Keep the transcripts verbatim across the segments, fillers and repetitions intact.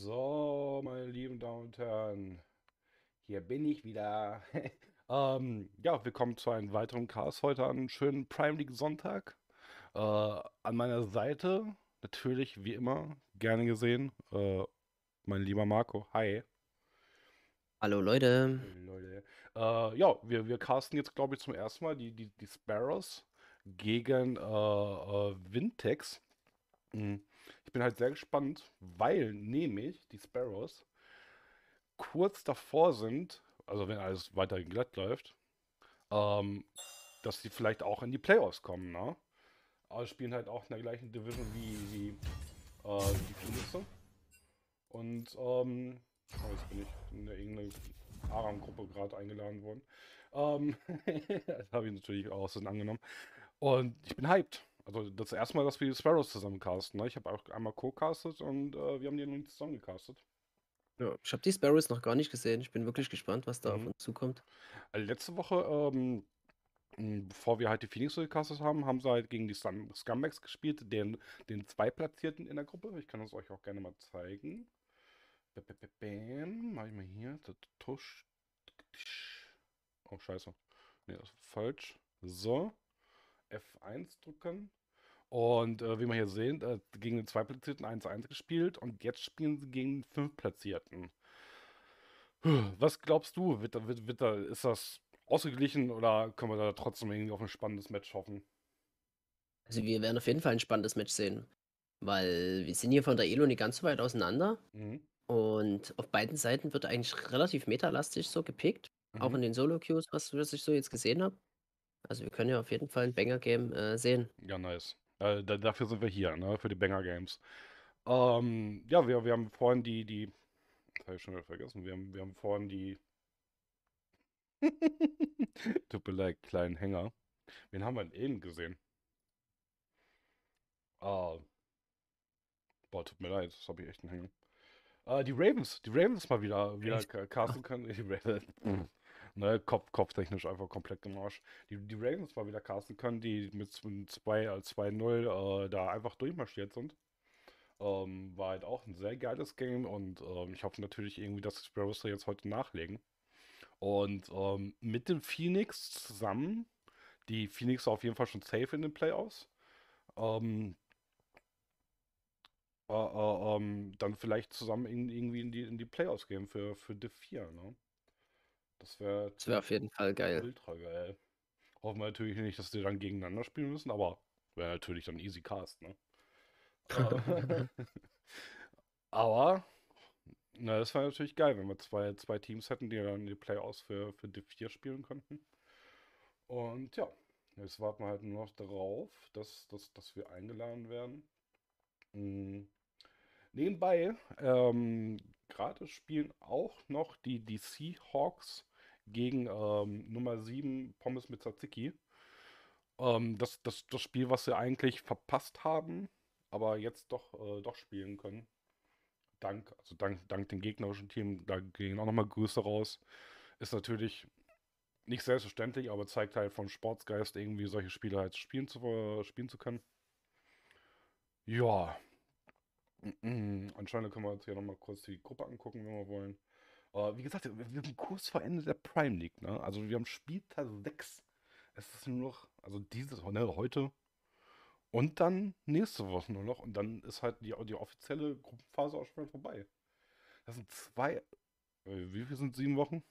So, meine lieben Damen und Herren, hier bin ich wieder. ähm, ja, willkommen zu einem weiteren Cast heute an einem schönen Prime League Sonntag. Äh, an meiner Seite, natürlich wie immer, gerne gesehen, äh, mein lieber Marco. Hi. Hallo Leute. Hey, Leute. Äh, ja, wir, wir casten jetzt, glaube ich, zum ersten Mal die, die, die Sparrows gegen äh, äh, Vintex. Hm. Ich bin halt sehr gespannt, weil nämlich die Sparrows kurz davor sind, also wenn alles weiter glatt läuft, ähm, dass sie vielleicht auch in die Playoffs kommen, ne? Aber spielen halt auch in der gleichen Division wie, wie, äh, wie die Phoenixe. Und ähm, oh, jetzt bin ich in der irgendeine Aram-Gruppe gerade eingeladen worden. Ähm, das habe ich natürlich auch so angenommen. Und ich bin hyped. Also das erste Mal, dass wir die Sparrows zusammen casten. Ne? Ich habe auch einmal co-castet und äh, wir haben die noch nicht zusammen gecastet. Ja, ich habe die Sparrows noch gar nicht gesehen. Ich bin wirklich gespannt, was da auf Mhm. uns zukommt. Also letzte Woche ähm, m, bevor wir halt die Phoenix gecastet haben, haben sie halt gegen die Scum Scumbags gespielt, den, den Zweitplatzierten in der Gruppe. Ich kann das euch auch gerne mal zeigen. Bäm, bäm, bäm, bäm. Mach ich mal hier. Tusch. Oh, scheiße. Nee, das ist falsch. So. F eins drücken. Und äh, wie wir hier sehen, äh, gegen den Zweitplatzierten eins eins gespielt und jetzt spielen sie gegen den Fünftplatzierten. Was glaubst du? Wird, da- wird, wird da, ist das ausgeglichen oder können wir da trotzdem irgendwie auf ein spannendes Match hoffen? Also wir werden auf jeden Fall ein spannendes Match sehen, weil wir sind hier von der Elo nicht ganz so weit auseinander Mhm. und auf beiden Seiten wird eigentlich relativ metalastig so gepickt, auch Mhm. in den Solo-Queues, was, was ich so jetzt gesehen habe. Also wir können ja auf jeden Fall ein Banger-Game äh, sehen. Ja, nice. Äh, da, dafür sind wir hier, ne? Für die Banger Games. Ähm, ja, wir, wir haben vorhin die, die, das habe ich schon wieder vergessen, wir haben, wir haben vorhin die, tut mir leid, kleinen Hänger. Wen haben wir denn eben gesehen? Ah, boah, tut mir leid, das habe ich echt einen Hänger. Äh, die Ravens, die Ravens mal wieder, wieder Echt? ca- Ah, casten können. Die Ravens, ne, Kopf, kopftechnisch einfach komplett im Arsch. Die, die Ravens mal wieder casten können, die mit zwei äh, zwei null äh, da einfach durchmarschiert sind. Ähm, war halt auch ein sehr geiles Game und ähm, ich hoffe natürlich irgendwie, dass die Sparrows da jetzt heute nachlegen. Und ähm, mit dem Phoenix zusammen, die Phoenix auf jeden Fall schon safe in den Playoffs, ähm, äh, äh, ähm, dann vielleicht zusammen in, irgendwie in die, in die Playoffs gehen für, für Div vier, ne? Das wäre das wäre natürlich auf jeden Fall geil. ultra geil. Hoffen wir natürlich nicht, dass die dann gegeneinander spielen müssen, aber wäre natürlich dann easy cast, ne? Äh, aber na, das wäre natürlich geil, wenn wir zwei, zwei Teams hätten, die dann die Playoffs für, für Div vier spielen könnten. Und ja, jetzt warten wir halt nur noch darauf, dass, dass, dass wir eingeladen werden. Mhm. Nebenbei, ähm, gerade spielen auch noch die, die Seahawks gegen ähm, Nummer sieben Pommes mit Tzatziki. Ähm, das, das, das Spiel, was sie eigentlich verpasst haben, aber jetzt doch, äh, doch spielen können. Dank, also dank, dank dem gegnerischen Team, da gehen auch nochmal Grüße raus. Ist natürlich nicht selbstverständlich, aber zeigt halt vom Sportsgeist irgendwie solche Spiele halt spielen zu, äh, spielen zu können. Ja, mhm. Anscheinend können wir uns hier nochmal kurz die Gruppe angucken, wenn wir wollen. Äh, wie gesagt, wir wir sind kurz vor Ende der Prime League, ne? Also wir haben Spieltag sechs. Es ist nur noch, also dieses, ne, heute und dann nächste Woche nur noch. Und dann ist halt die, die offizielle Gruppenphase auch schon wieder vorbei. Das sind zwei, äh, wie viel sind sieben Wochen?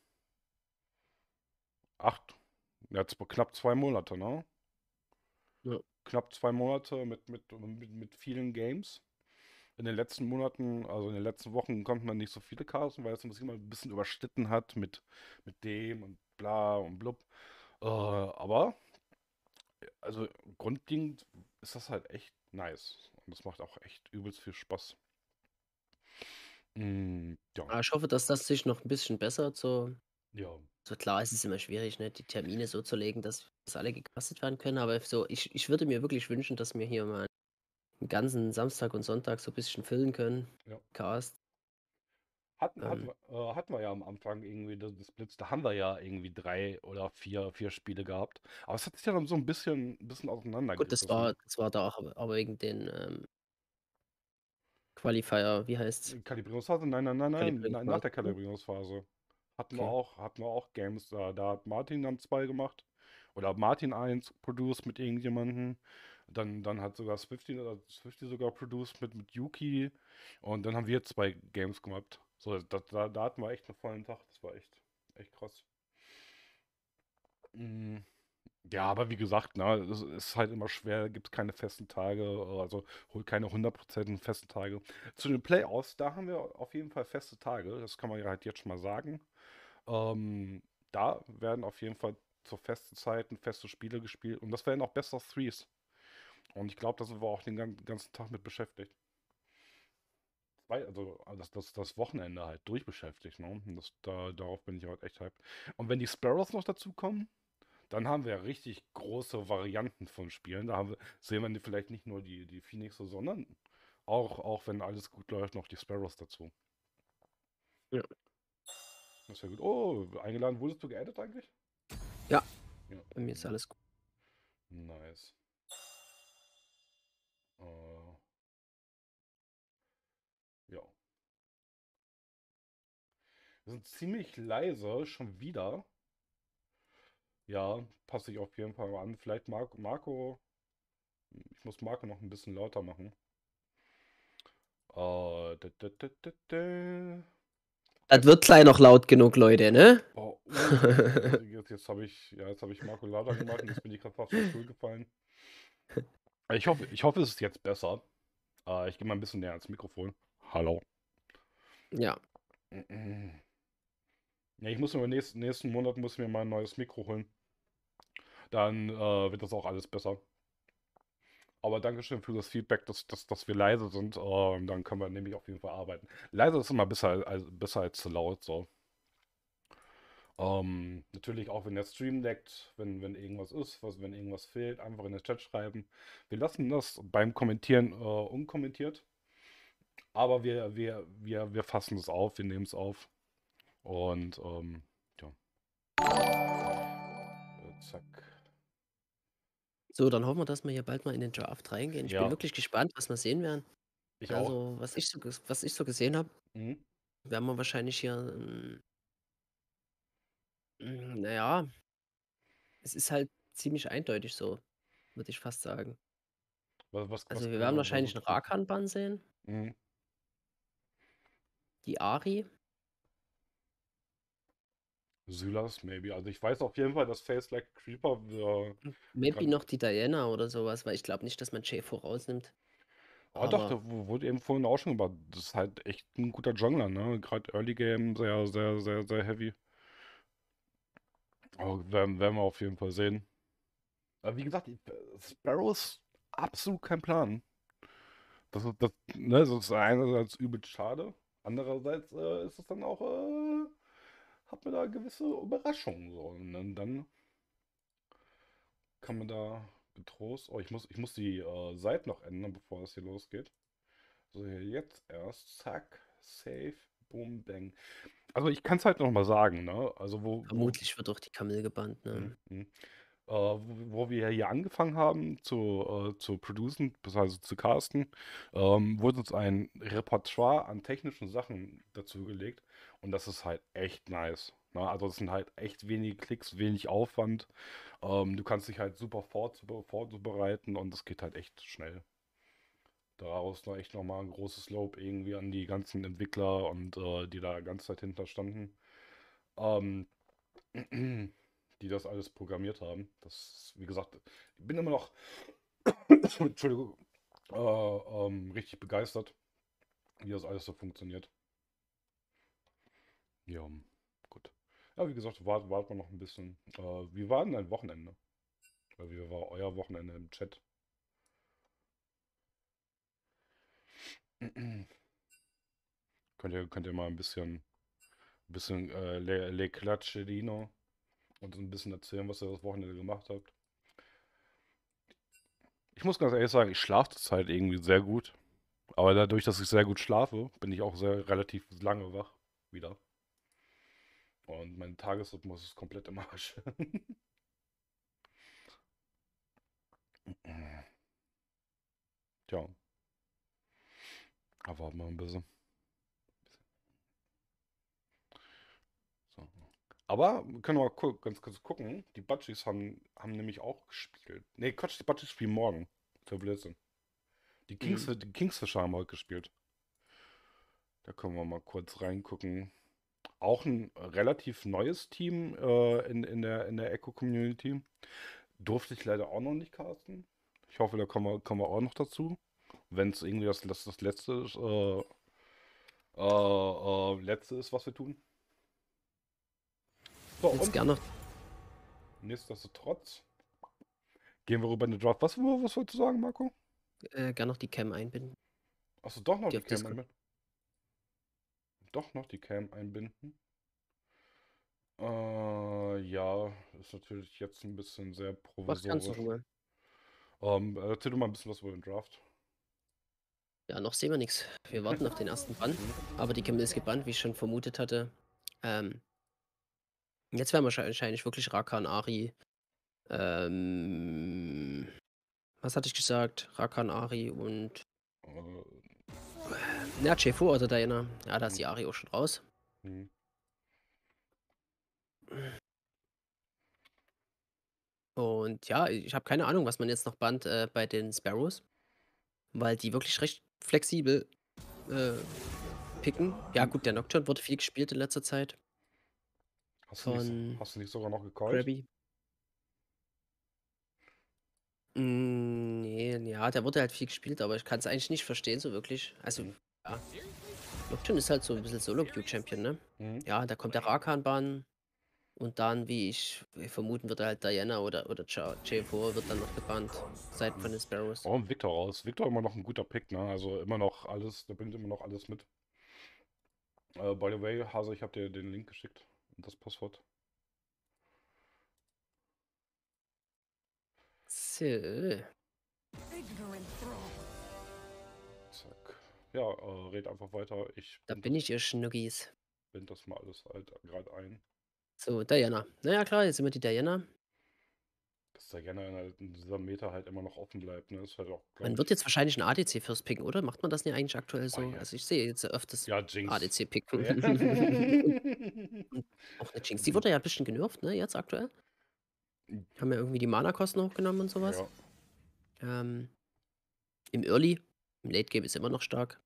Acht. Ja, zw- knapp zwei Monate, ne? Ja. Knapp zwei Monate mit, mit, mit, mit vielen Games. In den letzten Monaten, also in den letzten Wochen, konnte man nicht so viele casten, weil es sich immer ein bisschen überschnitten hat mit, mit dem und bla und blub. Äh, aber, also grundlegend ist das halt echt nice. Und das macht auch echt übelst viel Spaß. Mm, ja, Aber ich hoffe, dass das sich noch ein bisschen bessert. So, ja. so klar, es ist immer schwierig, ne, die Termine so zu legen, dass, dass alle gecastet werden können. Aber so, ich, ich würde mir wirklich wünschen, dass wir hier mal 'n ganzen Samstag und Sonntag so ein bisschen füllen können, Ja. Cast. Hatten, hatten, Ähm, wir, äh, hatten wir ja am Anfang irgendwie das, das Blitz, da haben wir ja irgendwie drei oder vier, vier Spiele gehabt. Aber es hat sich ja dann so ein bisschen, ein bisschen gut, das auseinandergerissen. war das war da auch aber aber wegen den, ähm Qualifier, wie heißt's? Kalibrierungsphase? Nein, nein, nein, nein, na- nach Kalibrierungsphase, der ne? Kalibrierungsphase. Hatten wir Okay. auch, hatten wir auch Games da. Da hat Martin dann zwei gemacht. Oder Martin eins produced mit irgendjemandem. Dann, dann hat sogar Swifty, oder Swifty sogar produced mit, mit Yuki. Und dann haben wir zwei Games gemacht. So, da, da, da hatten wir echt einen vollen Tag. Das war echt, echt krass. Mm, Ja, aber wie gesagt, ne, es ist halt immer schwer, gibt es keine festen Tage, also holt keine hundert Prozent festen Tage. Zu den Playoffs, da haben wir auf jeden Fall feste Tage, das kann man ja halt jetzt schon mal sagen. Ähm, Da werden auf jeden Fall zu festen Zeiten feste Spiele gespielt und das werden auch Best of Threes. Und ich glaube, da sind wir auch den gan- ganzen Tag mit beschäftigt. Zwei, also äh, das, das, das Wochenende halt durchbeschäftigt, ne? Und Das, da, darauf bin ich halt echt hyped. Und wenn die Sparrows noch dazu kommen, dann haben wir ja richtig große Varianten von Spielen. Da haben wir, sehen wir vielleicht nicht nur die, die Phoenixe, sondern auch, auch wenn alles gut läuft, noch die Sparrows dazu. Ja. Das ist ja gut. Oh, eingeladen wurdest du geaddet eigentlich? Ja, Ja, bei mir ist alles gut. nice. Äh, ja. Wir sind ziemlich leise, schon wieder. Ja, passe ich auf jeden Fall mal an. Vielleicht Marco, Marco, ich muss Marco noch ein bisschen lauter machen. Äh, da, da, da, da, da. Das wird gleich noch laut genug, Leute, ne? Oh, uh, jetzt, jetzt habe ich, ja, jetzt habe ich Marco lauter gemacht und jetzt bin ich gerade fast vom Stuhl gefallen. Ich hoffe, ich hoffe, es ist jetzt besser. Äh, ich gehe mal ein bisschen näher ans Mikrofon. Hallo. Ja. Ja, ich muss mir nächsten, nächsten Monat muss ich mir mal ein neues Mikro holen. Dann äh, wird das auch alles besser. Aber Dankeschön für das Feedback, dass, dass, dass wir leise sind. Ähm, dann können wir nämlich auf jeden Fall arbeiten. Leise ist immer besser, als, besser als zu laut. So. Ähm, natürlich auch, wenn der Stream leckt, wenn, wenn irgendwas ist, was, wenn irgendwas fehlt, einfach in den Chat schreiben. Wir lassen das beim Kommentieren äh, unkommentiert, aber wir, wir, wir, wir fassen es auf, wir nehmen es auf und ähm, ja, äh, zack. So, dann hoffen wir, dass wir hier bald mal in den Draft reingehen. Ich bin Ja, wirklich gespannt, was wir sehen werden. ich auch. Also, was ich so, ges- was ich so gesehen habe, Mhm. werden wir wahrscheinlich hier, ähm, mm, naja, es ist halt ziemlich eindeutig so, würde ich fast sagen. Was, was, was, Also, wir werden was, was wahrscheinlich ist einen gut? Rakan-Bann sehen, Mhm. die Ari, Sylas, maybe. Also ich weiß auf jeden Fall, dass Face Like a Creeper äh, maybe gerade. noch die Diana oder sowas, weil ich glaube nicht, dass man Jay vorausnimmt. Oh doch, Aber da wu- wurde eben vorhin auch schon über. Das ist halt echt ein guter Jungler, ne? Gerade Early Game sehr, sehr, sehr, sehr heavy. Aber werden, werden wir auf jeden Fall sehen. Aber wie gesagt, ich- Sparrows absolut kein Plan. Das ist, das, ne, das ist einerseits übel schade. Andererseits äh, ist es dann auch, äh, hat man da gewisse Überraschungen. So. Und dann, dann kann man da getrost. Oh, ich muss, ich muss die äh, Seite noch ändern, bevor es hier losgeht. So, hier jetzt erst. Zack, Save, Boom, Bang. Also ich kann es halt noch mal sagen, ne? Also wo, wo, vermutlich wird auch die Camille gebannt, hm, ne? hm. Äh, wo, wo wir hier angefangen haben zu, äh, zu producen, beziehungsweise zu casten, ähm, wurde uns ein Repertoire an technischen Sachen dazugelegt und das ist halt echt nice. Ne? Also es sind halt echt wenige Klicks, wenig Aufwand. Ähm, du kannst dich halt super vorzu- vorzubereiten und es geht halt echt schnell. Daraus noch echt nochmal ein großes Lob irgendwie an die ganzen Entwickler und äh, die da ganze Zeit hinter standen. Ähm, Die das alles programmiert haben. Das, wie gesagt, ich bin immer noch, Entschuldigung, äh, ähm, richtig begeistert, wie das alles so funktioniert. Ja, gut. Ja, wie gesagt, warten wart wir noch ein bisschen. Äh, wie war denn dein Wochenende? Oder wie war euer Wochenende im Chat? Könnt ihr, könnt ihr mal ein bisschen, bisschen äh, Le, Le Clatcherino und ein bisschen erzählen, was ihr das Wochenende gemacht habt? Ich muss ganz ehrlich sagen, ich schlafe zurzeit irgendwie sehr gut. Aber dadurch, dass ich sehr gut schlafe, bin ich auch sehr relativ lange wach wieder. Und mein Tagesrhythmus ist komplett im Arsch. Tja. Aber warten wir mal ein bisschen. So. Aber wir können mal gu ganz kurz gucken. Die Budgies haben, haben nämlich auch gespielt. Nee, Quatsch, die Budgies spielen morgen. Der Blödsinn. Die, Kings, Mhm. die Kingsfisher haben heute gespielt. Da können wir mal kurz reingucken. Auch ein relativ neues Team äh, in, in der, in der Echo-Community. Durfte ich leider auch noch nicht casten. Ich hoffe, da kommen wir, kommen wir auch noch dazu. Wenn es irgendwie das, das, das letzte ist, äh, äh, äh, letzte ist, was wir tun. So, Jetzt und gerne noch, nichtsdestotrotz gehen wir rüber in den Draft. Was, was wolltest du sagen, Marco? äh, gern noch die Cam einbinden, Achso, doch noch die die auf Cam Discord. einbinden. Doch noch die Cam einbinden. Äh, ja, ist natürlich jetzt ein bisschen sehr Mach ganz in provisorisch. Ruhe. Ähm, erzähl du mal ein bisschen was über den Draft. Ja, noch sehen wir nichts. Wir warten auf den ersten Bann, aber die Cam ist gebannt, wie ich schon vermutet hatte. Ähm, jetzt werden wir wahrscheinlich wirklich Rakan, Ari, ähm, was hatte ich gesagt? Rakan, Ari und Äh, ja, J vier oder Diana. Ja, da ist die Ari auch schon raus. hm. Und ja, ich habe keine Ahnung, was man jetzt noch bannt äh, bei den Sparrows, weil die wirklich recht flexibel äh, picken. Ja, gut, der Nocturne wurde viel gespielt in letzter Zeit Hast du nicht, so- von hast du nicht sogar noch gecallt? Krabby. Mm, nee, ja, der wurde halt viel gespielt, aber ich kann es eigentlich nicht verstehen, so wirklich. Also, Hm. ja, Nocturne ist halt so ein bisschen Solo-Queue-Champion, ne? Hm. Ja, da kommt der Rakan-Ban und dann, wie ich vermuten würde, halt Diana oder, oder J vier wird dann noch gebannt, seitens von den Sparrows. Oh, und Victor raus. Victor immer noch ein guter Pick, ne? Also immer noch alles, der bringt immer noch alles mit. Äh, by the way, Hase, ich habe dir den Link geschickt und das Passwort. So, Zack. Ja, äh, red einfach weiter. Ich da bind bin das, ich, ihr Schnuggis. bind das mal alles halt gerade ein. So, Diana. Na ja, klar, jetzt sind wir die Diana. Dass der gerne in, halt in dieser Meta halt immer noch offen bleibt, ne? Ist halt auch, glaube Man wird ich. jetzt wahrscheinlich 'n A D C First picken, oder? Macht man das nicht eigentlich aktuell Oh so? ja. Also, ich sehe jetzt öfters Ja, Jinx. A D C picken. Ja. Und und auch 'ne Jinx. Die wurde ja 'n bisschen genervt, ne, jetzt aktuell. Haben ja irgendwie die Mana-Kosten hochgenommen und so was. Ja. Ähm, im Early, im Late Game ist er immer noch stark.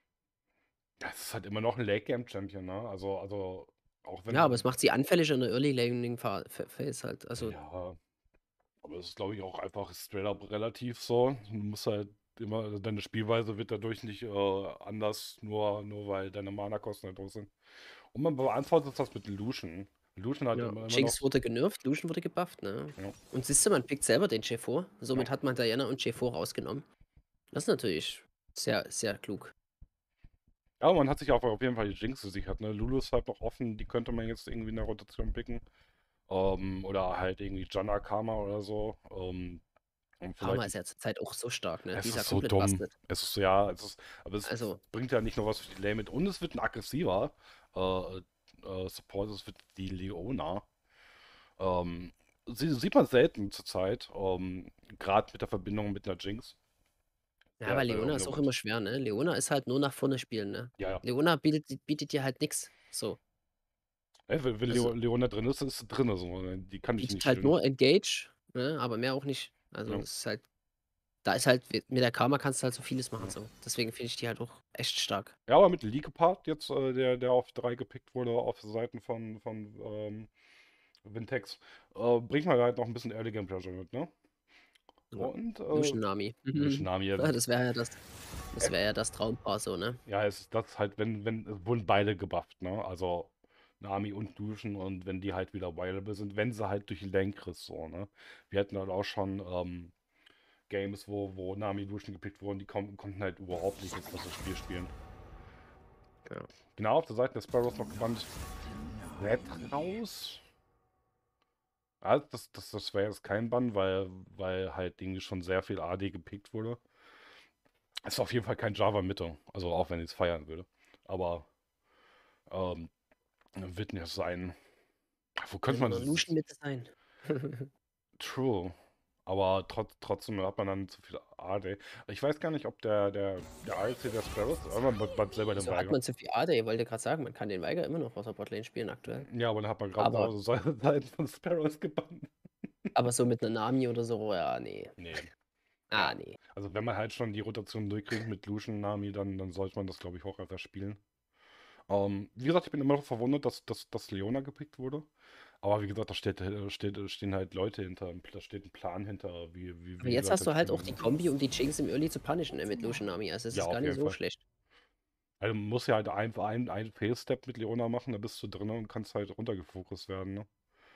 Das ist halt immer noch ein Late-Game-Champion, ne? Also, also, auch wenn Ja, aber sie. es macht sie anfälliger in der Early Laning Pha Pha Phase halt. Also, Ja, aber es ist, glaube ich, auch einfach straight up relativ so. Du musst halt immer, deine Spielweise wird dadurch nicht äh, anders, nur, nur weil deine Mana-Kosten halt hoch sind. Und man beantwortet das mit Lucian. Lucian hat ja, immer, immer noch. Jinx wurde genervt, Lucian wurde gebufft, ne? Ja, Und siehst du, man pickt selber den J vier. ja. Somit hat man Diana und J vier rausgenommen. Das ist natürlich sehr, sehr klug. Ja, man hat sich auch auf jeden Fall die Jinx gesichert, ne? Lulu ist halt noch offen, die könnte man jetzt irgendwie in der Rotation picken. Ähm, oder halt irgendwie Janna Karma oder so. Ähm, und Karma vielleicht ist nicht. ja zurzeit auch so stark, ne? Die Es ist ja ist so komplett dumm. busted. Es ist ja, es ist, aber es Also, bringt ja nicht nur was für die Lane mit. Und es wird ein aggressiver äh, äh, Support, es wird die Leona. Ähm, sie, sieht man selten zurzeit. Ähm, Gerade mit der Verbindung mit einer Jinx. ja, Der, weil der Leona ist auch Omnibot. immer schwer, ne? Leona ist halt nur nach vorne spielen, ne? Ja, ja. Leona bietet bietet dir halt nix. So. Ey, wenn wenn Also, Leo, Leona drin ist, ist sie drin. So. Ne? Die kann ich bietet nicht halt stillen. nur Engage, ne, aber mehr auch nicht. Also, Ja, es ist halt da ist halt mit der Karma kannst du halt so vieles machen ja. so. Deswegen finde ich die halt auch echt stark. Ja, aber mit League-Part jetzt, äh, der, der auf drei gepickt wurde, auf Seiten von, von ähm, Vintex, äh, bringt man halt noch ein bisschen Early Game Pressure mit, ne? Ja. Und äh, Lucian Nami. Lucian Nami, ja, Ja, das wäre ja das das äh, wäre ja das Traumpaar so, ne? ja, es ist das halt, wenn, wenn, es wurden beide gebufft, ne? Also Nami und Lucian und wenn die halt wieder viable sind, wenn sie halt durch die Lenkriss so, ne? Wir hatten halt auch schon ähm, Games, wo, wo Nami Lucian gepickt wurden, die kon konnten halt überhaupt nicht jetzt das Spiel spielen. Ja. Genau, auf der Seite der Sparrows noch gebannt. Red raus. Ja, das, das, das wäre jetzt kein Bann, weil, weil halt irgendwie schon sehr viel A D gepickt wurde. Ist auf jeden Fall kein Java-Mitte. Also auch wenn ich es feiern würde. Aber ähm, wird nicht sein. Wo könnte Will man nur das? Lucian mit sein. True. Aber trotz, trotzdem hat man dann zu viel A D. Ich weiß gar nicht, ob der, der, der A D C der Sparrows, aber man hat selber den Wieso hat Weiger. man zu viel A D? Ich wollte gerade sagen, man kann den Weiger immer noch aus der Botlane spielen aktuell. Ja, aber dann hat man gerade Aber noch Seiten von Sparrows gebannt. aber so mit 'ner Nami oder so, ja, ne. Nee. Ah, Ja. ne. Also wenn man halt schon die Rotation durchkriegt mit Lucian, Nami, dann, dann sollte man das, glaube ich, auch einfach spielen. Ähm, wie gesagt, ich bin immer noch verwundert, dass, dass, dass Leona gepickt wurde. Aber wie gesagt, da steht, äh, steht, äh, stehen halt Leute hinter, da steht ein Plan hinter, wie, wie, Aber wie die jetzt Leute hast du halt halt spielen auch wollen. die Ne? Kombi, um die Jinx im Early zu punishen, ne, mit Lucian Nami. Also, es Ja, ist gar auf nicht jeden so Fall. schlecht. Also man muss ja halt ein, ein, ein Fail-Step mit Leona machen, da bist du drin und kannst halt runtergefokust werden, ne?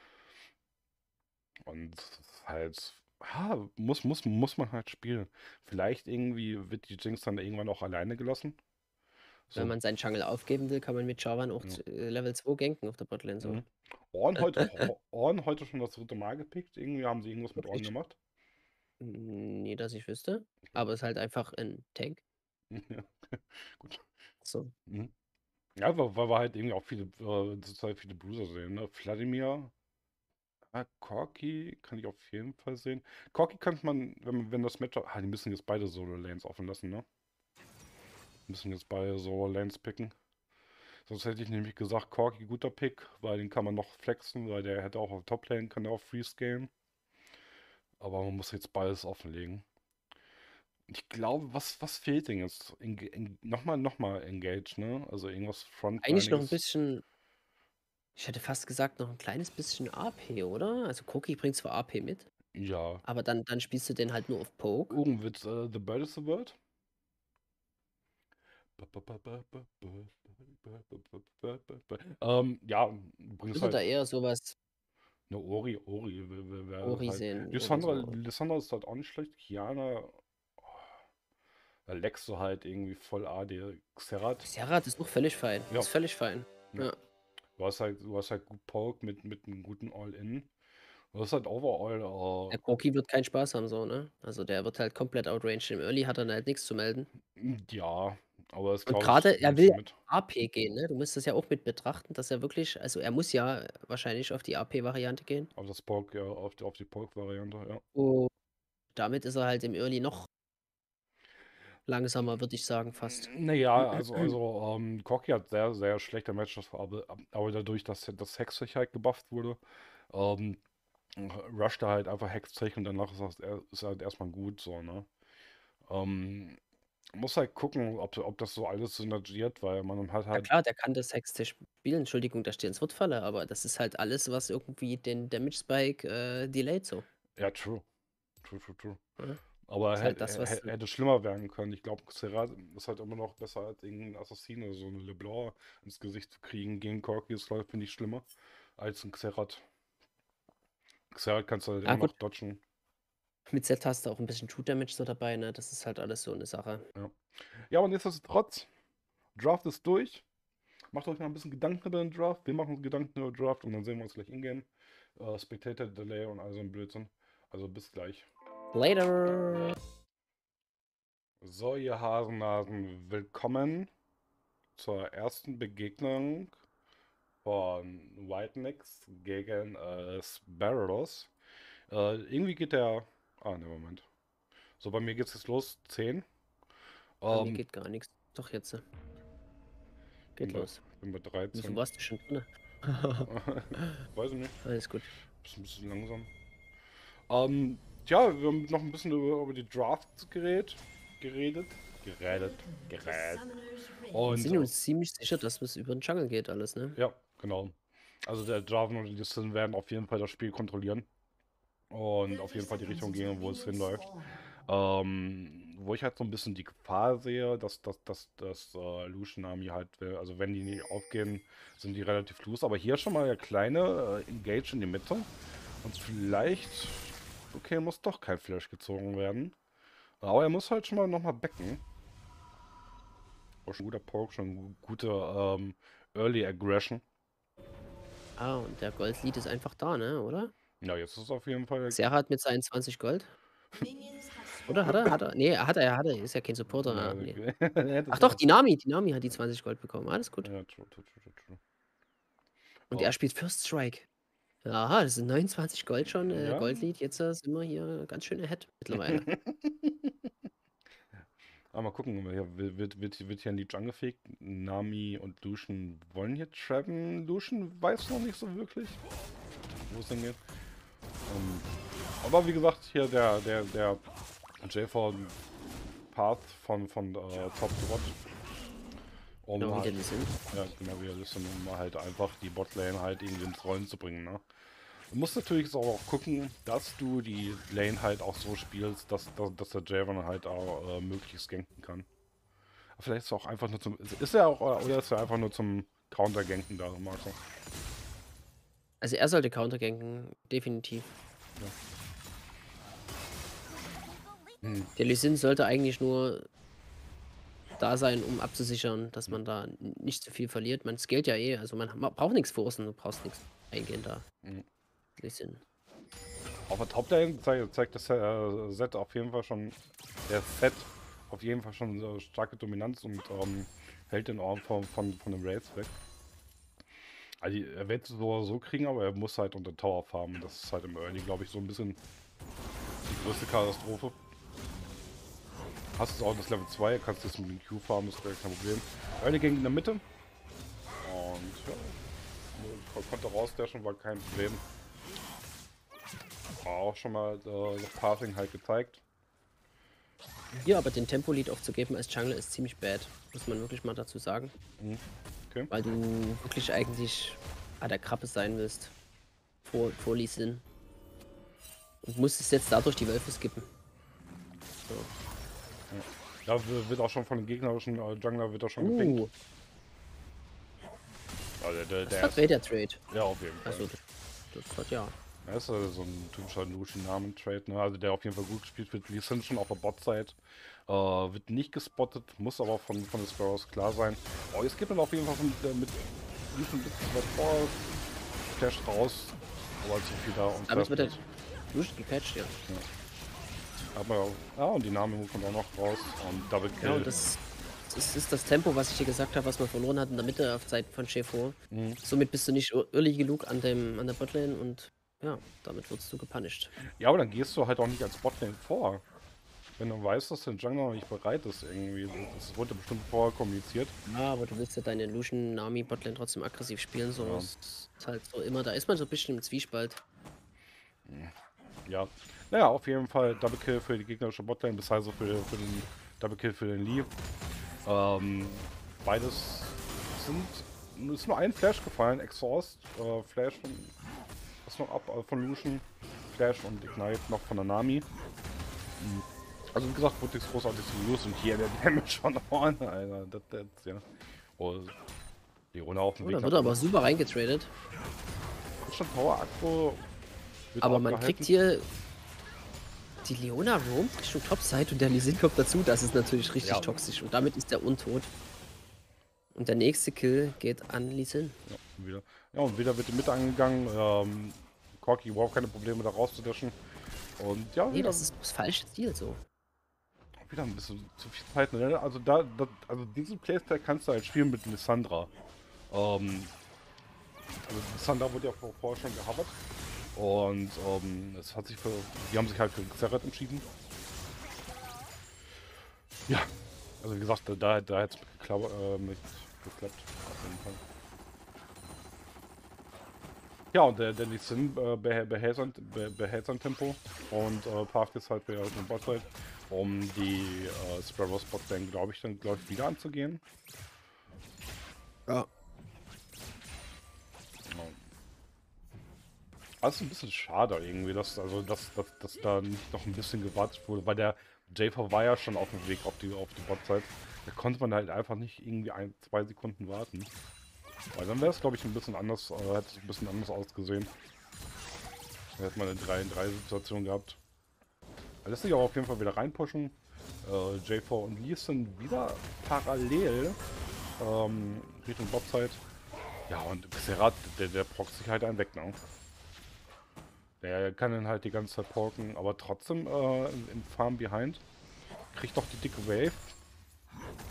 Und das ist halt, ja, muss, muss, muss man halt spielen. Vielleicht irgendwie wird die Jinx dann irgendwann auch alleine gelassen. Wenn So, man seinen Jungle aufgeben will, kann man mit Jarvan auch ja. z äh, Level zwei ganken auf der Botlane so. Mhm. Ornn heute, Ho- Ornn heute schon das dritte Mal gepickt. Irgendwie haben sie irgendwas mit Ornn Wirklich? gemacht. Hm, ne, dass ich wüsste, Okay. aber ist halt einfach 'n Tank. Ja, gut. So. Mhm. Ja, weil, weil wir halt irgendwie auch viele, äh, zurzeit viele Bruiser sehen, ne? Vladimir, ah, Corki kann ich auf jeden Fall sehen. Corki kann man, wenn, man- wenn das Match, ah, die müssen jetzt beide Solo-Lanes offen lassen, ne? Müssen jetzt beide Solo-Lanes picken. Sonst hätte ich nämlich gesagt, Corki guter Pick, weil den kann man noch flexen, weil der hätte auch auf Top-Lane, kann der auch Freeze-Scalen. Aber man muss jetzt beides offenlegen. Ich glaube, was, was fehlt denn jetzt? Eng, eng, nochmal, nochmal Engage, ne? Also irgendwas Eigentlich noch 'n Frontliniges. bisschen ich hätte fast gesagt, noch 'n kleines bisschen A P, oder? Also, Cookie bringt zwar A P mit, Ja. aber dann dann spielst du den halt nur auf Poke. Irgendwitz, äh, The Bird is the Word. Ähm, ja, du Ich bringst würde da halt eher so was eine Ori, Ori wäre Ori halt. sehen oder Lissandra, so. Lissandra ist halt auch nicht schlecht. Kiana, oh, da leckst du halt irgendwie voll A D. Xerath, Xerath ist auch völlig fein. ja, Ist völlig fein. ja. Ja. Du hast halt, du hast halt gut Poke mit, mit einem guten All-In. Du hast halt overall, Der Cookie wird keinen Spaß haben so, ne? Also, der wird halt komplett outranged. Im Early hat er dann halt nix zu melden. äh, ja, aber das Und glaube ich, grade er nimmst will du ja mit. A P gehen, ne? Du musst das ja auch mit betrachten, dass er wirklich also, er muss ja wahrscheinlich auf die A P-Variante gehen. Auf das Poke, ja, auf die, auf die Poke-Variante, ja. Und damit ist er halt im Early noch langsamer, würde ich sagen, fast. Naja, also, also ähm, Corki hat sehr, sehr schlechte Matches, aber, aber dadurch, dass das Hextech halt gebufft wurde, ähm, rusht er halt einfach Hextech und danach ist, das, er- ist er halt erstmal gut, so, ne? Ähm, muss halt gucken, ob, ob das so alles synergiert, weil man hat Ja halt, klar, der kann das Hextech spielen. Entschuldigung, dass ich dir ins Wort falle, aber das ist halt alles, was irgendwie den Damage Spike, äh, delayt so, ja, true, true, true, true. ne? Aber Ist er halt hätte, das, er was hätte hätte schlimmer werden können. Ich glaube, Xerath ist halt immer noch besser als irgendein Assassin oder so eine LeBlanc ins Gesicht zu kriegen gegen Corki ist, glaube ich, finde ich schlimmer als ein Xerath. Xerath kannst du halt ah immer gut, noch dodgen. mit Z hast du auch 'n bisschen True Damage so dabei, ne? Das ist halt alles so 'ne Sache. Ja, ja aber nichtsdestotrotz, Draft ist durch. Macht euch mal ein bisschen Gedanken über den Draft. Wir machen uns Gedanken über den Draft und dann sehen wir uns gleich in-game. Äh, Spectator Delay und all so ein Blödsinn. Also bis gleich. Later. So, ihr Hasennasen, willkommen zur ersten Begegnung von Whitenecks gegen äh, Sparrows. Äh, irgendwie geht der. Ah, ne, Moment. So, bei mir geht's jetzt los. zehn. Bei mir Ähm, geht gar nix. Doch jetzt. bin Geht bei, los. bin bei Wieso dreizehn. warst du schon drinne? Weiß ich nicht. Alles gut. Ist ein bisschen langsam. Ähm, ja, wir haben noch ein bisschen über, über die Drafts geredet. Geredet. Geredet. Geredet. Wir Und sind äh, uns ziemlich sicher, dass es über den Jungle geht alles, ne? ja, genau. Also der Draven und die Listin werden auf jeden Fall das Spiel kontrollieren. Und auf jeden Fall die Richtung gehen, wo es hinläuft. Ähm, wo ich halt so ein bisschen die Gefahr sehe, dass, dass, dass, dass äh, Lucian Army halt, äh, also wenn die nicht aufgehen, sind die relativ loose. Aber hier schon mal der kleine äh, Engage in die Mitte. Und vielleicht, okay, muss doch kein Flash gezogen werden. Aber er muss halt schon mal nochmal backen. Auch schon ein guter Poke, schon gute ähm, Early Aggression. Ah, und der Goldlead ist einfach da, ne, oder? Ja, jetzt ist es auf jeden Fall. Xerath mit seinen zwanzig Gold. Oder hat er? Hat er? Ne, hat er, hat er. Ist ja kein Supporter. Ja, Ah, ne. er Ach das doch, immer. die Nami. Die Nami hat die zwanzig Gold bekommen. Alles gut. Ja, true, true, true, true, true. Und er Oh, spielt First Strike. Aha, das sind neunundzwanzig Gold schon, äh, Ja. Goldlead. Jetzt, äh, sind wir hier ganz schön ahead mittlerweile. Aber mal gucken, wer- wird, wird, wird, wird hier in die Jungle gefegt. Nami und Lucian wollen hier trappen. Lucian weiß noch nicht so wirklich, wo es hingeht. Ähm, aber wie gesagt, hier der, der, der J vier Path von, von äh, Top to Bot. Um Genau, wie halt, der Lee Sin. ja, genau wie er ist, um halt einfach die Botlane halt irgendwie ins Rollen zu bringen, ne? Du musst natürlich auch gucken, dass du die Lane halt auch so spielst, dass, dass, dass der Javon halt auch äh, möglichst ganken kann. Aber vielleicht ist er auch einfach nur zum. Ist er auch, oder ist er einfach nur zum Counter-Ganken da, Marco? Also, er sollte counterganken, definitiv. Hm. Der Lee Sin sollte eigentlich nur da sein, um abzusichern, dass man da n nicht zu viel verliert. Man scaled ja eh, also man ma braucht nichts forcen, du brauchst nichts eingehen da. Hm. Lee Sin. Auf der Top-Lane zeigt, zeigt das äh, Set auf jeden Fall schon. Der Set auf jeden Fall schon so starke Dominanz und ähm, hält den Arm von, von, von den Raids weg. Also er wird es so, so kriegen, aber er muss halt unter Tower farmen. Das ist halt im Early, glaube ich, so ein bisschen die größte Katastrophe. Hast du auch das Level zwei, kannst du das mit dem Q farmen, das wäre kein Problem. Early ging in der Mitte. Und ja, konnte rausdashen, war kein Problem. War auch schon mal äh, das Pathing halt gezeigt. Hier aber den Tempo-Lead aufzugeben als Jungler ist ziemlich bad, muss man wirklich mal dazu sagen. Mhm. Okay. Weil du wirklich eigentlich an der Krabbe sein willst. Vor, vor Lee Sin. Und musstest jetzt dadurch die Wölfe skippen. So. Ja, wird auch schon von den gegnerischen äh, Jungler wird auch schon gepinkt. Uh, Also der, das der hat ist, Raider Trade. ja, auf jeden Fall. Also, das, das hat ja. Er ist also so ein typischer Lucian-Namen-Trade, ne? Also der auf jeden Fall gut gespielt wird. Lee Sin schon auf der Bot-Side. Äh, wird nicht gespottet, muss aber von, von den Sparrows klar sein. Oh, jetzt geht man auf jeden Fall von, äh, mit Lucian ein bisschen weit vor. Flash raus. Aber zu viel da. Und Damit wird er Flash- Lucian gepatcht, ja. aber ja, und die Namen kommt auch noch raus. Und Double Kill. Genau, das, das ist das Tempo, was ich dir gesagt habe, was man verloren hat in der Mitte auf Zeit von Chefo. Mhm. Somit bist du nicht early genug an, dem, an der Botlane und ja, damit wurdest du gepunished. Ja, aber dann gehst du halt auch nicht als Botlane vor. Wenn du weißt, dass der Jungler noch nicht bereit ist, irgendwie. Das wurde bestimmt vorher kommuniziert. Ja, aber du willst ja deine Lucian Nami Botlane trotzdem aggressiv spielen, so Ja. ist halt so immer, da ist man so ein bisschen im Zwiespalt. Ja. Naja, auf jeden Fall Double Kill für die gegnerische Botlane, bis also für, für den Double Kill für den Lee. Ähm, beides sind. Ist nur ein Flash gefallen, Exhaust, äh, Flash von. Was noch ab äh, von Lucian, Flash und Ignite noch von der Nami. Mhm. Also wie gesagt, wurde nichts großartiges los und hier der Damage von vorne, Alter. Das, das, ja. Oh, Leona auf dem Oh, Weg. da nach wird er aber oben. super reingetradet. Ist schon Power Akku. wird Aber man aufgehalten. kriegt hier die Leona roamt Richtung Topside und der Lee Sin kommt dazu. Das ist natürlich richtig Ja. toxisch und damit ist er untot. Und der nächste Kill geht an Lee Sin. Ja, wieder. Ja, und wieder wird die Mitte angegangen. Ähm, Corki überhaupt keine Probleme da rauszudaschen. Und ja, Nee, wieder, das ist das falsche Ziel so. wieder ein bisschen zu viel Zeit. Ne? Also da, da, also diesen Playstyle kannst du halt spielen mit Lissandra. Ähm, also Lissandra wurde ja vor- vorher schon gehabert. Und ähm, es hat sich für, die haben sich halt für Xerath entschieden. Ja, also wie gesagt, da, da hätte es geklappt, äh, mit geklappt. Auf jeden Fall. Ja, und der, der Lee Sin äh, behält, behält, sein, be, behält sein Tempo und äh, Path ist halt wieder auf dem Botside, um die äh, Sparrow Spot dann, glaube ich, dann glaube ich wieder anzugehen. Ja. Also ein bisschen schade irgendwie, dass, also, dass, dass, dass da nicht noch ein bisschen gewartet wurde, weil der J vier war ja schon auf dem Weg auf die, auf die Botside. Da konnte man halt einfach nicht irgendwie ein, zwei Sekunden warten. Weil dann wäre es, glaube ich, ein bisschen anders, äh, hätte es ein bisschen anders ausgesehen. Dann hätte man eine drei in drei Situation gehabt. Er lässt sich auch auf jeden Fall wieder reinpushen. Äh, J vier und Lee sind wieder parallel ähm, Richtung Botside. Ja, und Xerath, der, der proxt sich halt einen weg, ne? Der kann dann halt die ganze Zeit porken, aber trotzdem äh, im Farm Behind. Kriegt doch die dicke Wave.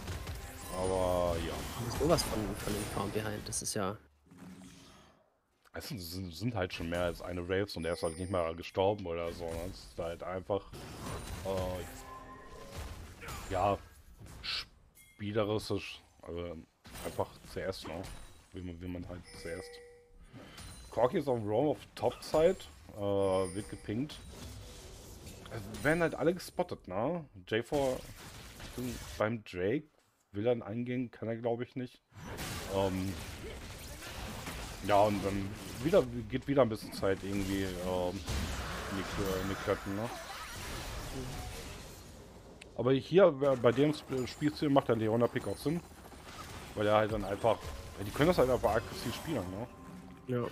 Aber ja. Das ist sowas von, von dem Farm Behind. Das ist ja. Weißt du, es sind, sind halt schon mehr als eine Waves und er ist halt nicht mal gestorben oder so. Ne? Es ist halt einfach, äh, ja, spielerisch, also einfach zuerst, ne? Wie man, wie man halt zuerst. Corki ist auf dem Roam auf Top-Side, äh, wird gepinkt. Es werden halt alle gespottet, ne? J vier beim Drake will dann eingehen, kann er glaube ich nicht. Ähm, ja, und dann wieder geht wieder ein bisschen Zeit irgendwie ähm, in, die, in die Klötten, ne? Aber hier bei dem Sp- Spielstil macht der Leona Pick auch Sinn, weil er halt dann einfach, ja, die können das halt einfach aggressiv spielen, ne? Ja.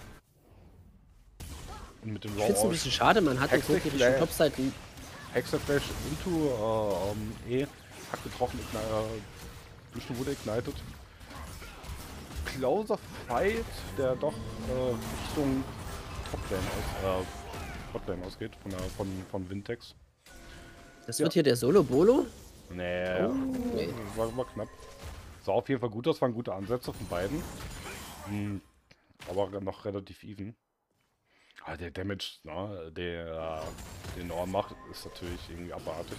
Und mit dem Ich finde es ein Raw bisschen schade, man hat in Hextech Tokio schon Flash, Topseiten. Hextech Flash into äh, ähm, E, hat getroffen, igni- äh, Duschen wurde ignited. Closer Fight, der doch äh, Richtung Toplane aus, äh, Botlane ausgeht, von, der, von, von Vintex. Das Ja. wird hier der Solo-Bolo? Nee, Oh, nee. war, war knapp. Sah auf jeden Fall gut aus, waren gute Ansätze von beiden. Hm, aber noch relativ even. Aber der Damage, ne, der den Norm macht, ist natürlich irgendwie abartig.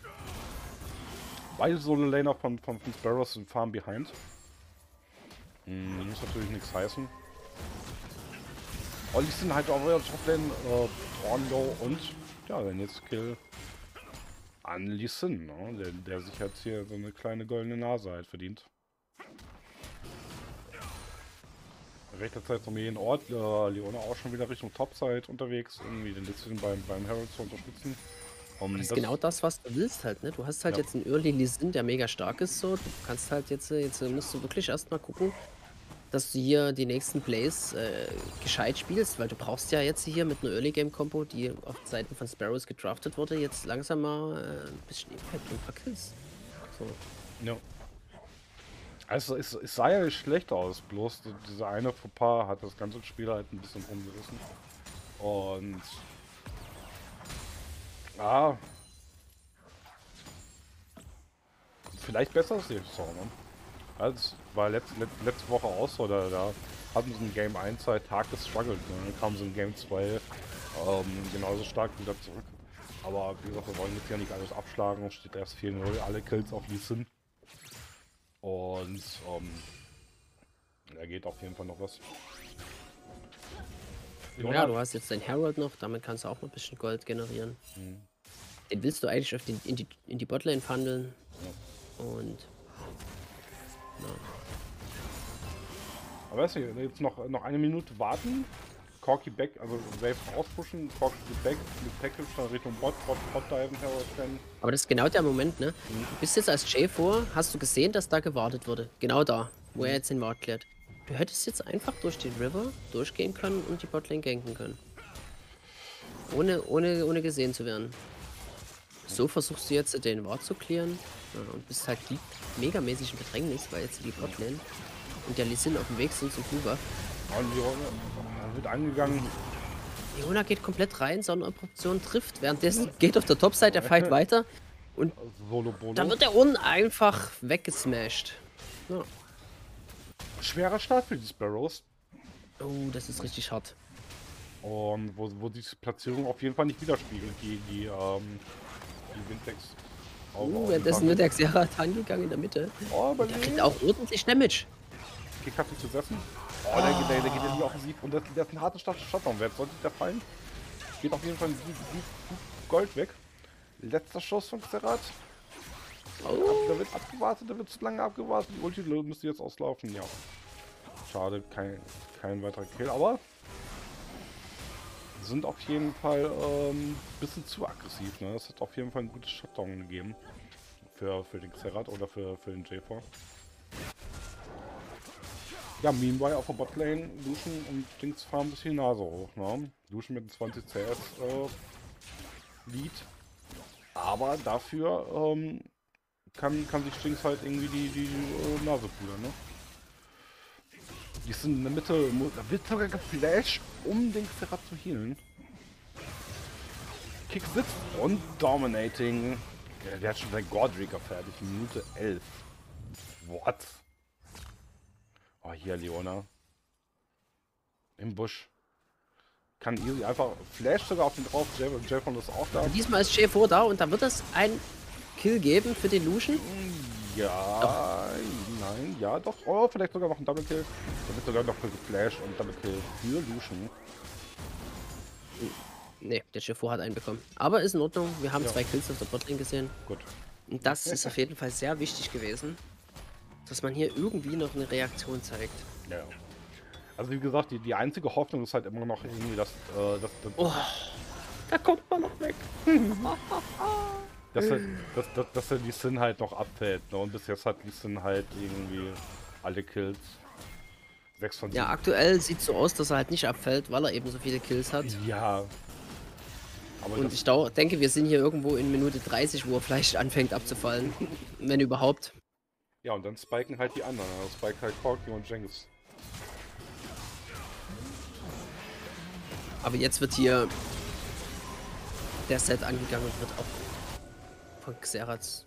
Beide Solo-Laner von, von, von Sparrows sind Farm Behind. Hm, muss natürlich nichts heißen. Oh, die sind halt auf der Toplane, äh, Ornlo und ja, der nächste Kill an Lee Sin, ne? der, der sich jetzt hier so eine kleine goldene Nase halt verdient. Rechter Zeit um jeden Ort, äh, Leona auch schon wieder Richtung Topside unterwegs, irgendwie den Lee Sin beim, beim Herald zu unterstützen. Um, Das ist das, genau das, was du willst halt, ne? Du hast halt ja. jetzt einen Early Lee Sin, der mega stark ist so. Du kannst halt jetzt, äh, jetzt äh, musst du wirklich erstmal gucken, dass du hier die nächsten Plays äh, gescheit spielst, weil du brauchst ja jetzt hier mit einer Early Game Combo, die auf Seiten von Sparrows gedraftet wurde, jetzt langsam mal äh, ein bisschen Impact und ein paar Kills. So. Ja. Also es, es sah ja nicht schlecht aus, bloß so dieser eine Fauxpas hat das ganze Spiel halt ein bisschen rumgerissen. Und ja, vielleicht besser ist die Saison, ne? Also, es war letzt, let, letzte Woche auch so, da, da hatten sie in Game eins halt Tag gestruggelt, ne? Dann kamen sie in Game zwei ähm, genauso stark wieder zurück. Aber wie gesagt, wir wollen jetzt ja nicht alles abschlagen, es steht erst vier null, alle Kills auf Lee Sin. Und ähm, da geht auf jeden Fall noch was. Ja, du hast jetzt deinen Herald noch, damit kannst du auch noch ein bisschen Gold generieren. Hm. Den willst du eigentlich auf den, in, die, in die Botlane fundeln. Ja. Und ja. Aber weißt du, jetzt noch, noch eine Minute warten. Corki back, also Wave auspushen, Corki back mit Package dann Richtung Bot, Bot, Bot diven, Herald Fan. Aber das ist genau der Moment, ne? Du bist jetzt als J vier, hast du gesehen, dass da gewartet wurde. Genau da, wo er jetzt den Ward klärt. Du hättest jetzt einfach durch den River durchgehen können und die Botlane ganken können. Ohne, ohne, ohne gesehen zu werden. So versuchst du jetzt den Ward zu clearen ja, und bist halt deep, megamäßig in Bedrängnis, weil jetzt die Botlane und der Lee Sin auf dem Weg sind zum Blue Buff. Und Leona wird angegangen. Leona geht komplett rein, Sonneneruption trifft. Währenddessen geht auf der Topside der Fight weiter. Und Solo Bolo. dann wird der Unten einfach weggesmashed. Ja. Schwerer Start für die Sparrows. Oh, das ist richtig hart. Und wo, wo die Platzierung auf jeden Fall nicht widerspiegelt, die, die, ähm, die Vintex. Oh, währenddessen wird der Xerath angegangen in der Mitte. Oh, bei der kriegt auch ordentlich Damage. Kick hat nicht gesessen. Oh, der, der, der geht in die Offensiv und das, das ist ein harter Shutdown-Wert. Sollte der fallen, geht auf jeden Fall ein Gold weg. Letzter Schuss von Xerath. Oh. Da wird abgewartet, da wird zu lange abgewartet. Die Ulti müsste jetzt auslaufen, ja. Schade, kein, kein weiterer Kill, aber sind auf jeden Fall ein ähm, bisschen zu aggressiv. Ne? Das hat auf jeden Fall ein gutes Shutdown gegeben. Für, für den Xerath oder für, für den J vier. Ja, meanwhile auf der Botlane, Lucian und Jinx fahren ein bisschen die Nase hoch. Ne? Lucian mit zwanzig C S äh, Lead. Aber dafür ähm, kann, kann sich Jinx halt irgendwie die, die äh, Nase pudern. Ne? Die sind in der Mitte, da wird sogar geflasht, um den Xerath zu healen. Kick sitzt und Dominating. Ja, der hat schon seinen Godricker fertig, Minute elf. What? Oh, hier Leona. Im Busch. Kann easy einfach Flash sogar auf den drauf. Jelfon ist auch da. Diesmal ist Jay vor da und da wird es ein Kill geben für den Lucian. Ja, doch. Nein, ja, doch. Oh, vielleicht sogar noch ein Double Kill. Da wird sogar noch für Flash und Double Kill für Lucian. Ne, der Jay vor hat einen bekommen. Aber ist in Ordnung. Wir haben Ja. zwei Kills auf der Botlane gesehen. Gut. Und das ist auf jeden Fall sehr wichtig gewesen, dass man hier irgendwie noch eine Reaktion zeigt. Ja, ja. Also wie gesagt, die, die einzige Hoffnung ist halt immer noch irgendwie, dass, äh, dass, dass, Oh, da kommt man noch weg. dass, er, dass, dass, dass er die Sin halt noch abfällt. Ne? Und bis jetzt hat die Sin halt irgendwie alle Kills. sechs von sieben. Ja, aktuell sieht es so aus, dass er halt nicht abfällt, weil er eben so viele Kills hat. Ja. Aber Und das, ich dau denke, wir sind hier irgendwo in Minute dreißig, wo er vielleicht anfängt abzufallen. Wenn überhaupt. ja, und dann spiken halt die anderen. Also spike halt Corki und Jengis. Aber jetzt wird hier der Set angegangen und wird auch von Xerath.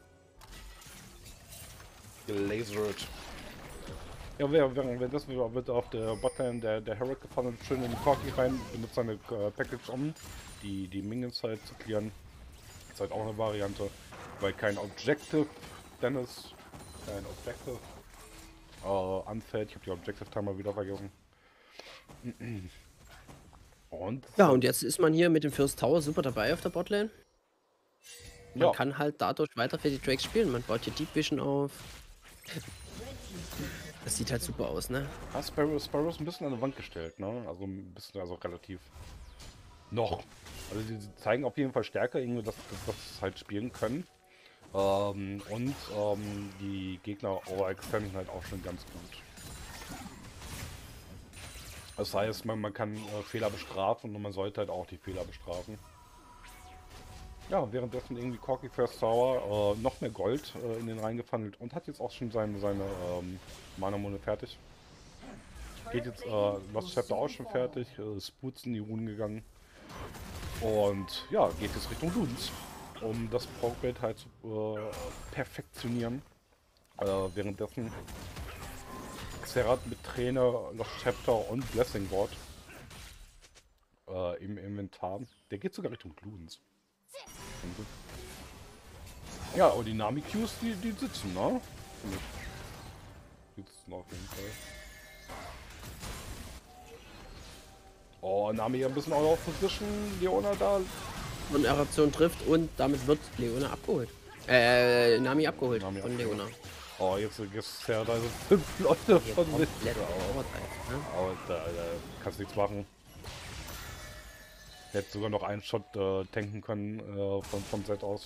Gelasert. Ja, wer, wer, wenn das wird auf der Botlane der, der Herald gefahren, schön in die Corki rein, benutzt seine äh, Package um, die, die Minions halt zu klären. Ist halt auch eine Variante, weil kein Objective, Dennis, kein Objective äh, anfällt. Ich habe die Objective Timer wieder vergessen. Und? Ja, und jetzt ist man hier mit dem First Tower super dabei auf der Botlane. Man Ja. kann halt dadurch weiter für die Drakes spielen. Man baut hier Deep Vision auf. Das sieht halt super aus, ne? Ja, Sparrow, Sparrow ist ein bisschen an die Wand gestellt, ne? Also ein bisschen, also relativ noch. Also sie sie zeigen auf jeden Fall Stärke, irgendwie, dass dass sie halt spielen können. Ähm, und ähm, die Gegner overextenden halt auch schon ganz gut. Das heißt, man, man kann äh, Fehler bestrafen und man sollte halt auch die Fehler bestrafen. Ja, währenddessen irgendwie Corki First Tower äh, noch mehr Gold äh, in den reingefandelt und hat jetzt auch schon seine, seine ähm, Mana-Mone fertig. Geht jetzt äh, Lost Chapter auch schon fertig, äh, Spoots in die Runen gegangen. Und ja, geht jetzt Richtung Ludens, um das Prograde halt zu äh, perfektionieren. Äh, währenddessen Xerath mit Trainer, Lost Chapter und Blessing Board äh, im Inventar. Der geht sogar Richtung Ludens. Ja, und die Nami-Qs, die, die sitzen, ne? Die sitzen auf jeden Fall. Oh, Nami ein bisschen out of position, Leona da. Und Eraktion trifft und damit wird Leona abgeholt. Äh, Nami abgeholt Nami von abgeholt. Leona. Oh, jetzt ist ja da sind fünf Leute Hier von sich. komplett overtime, ne? Aber da, da kannst nichts machen. Hätte sogar noch einen Shot äh, tanken können äh, von, von Z aus.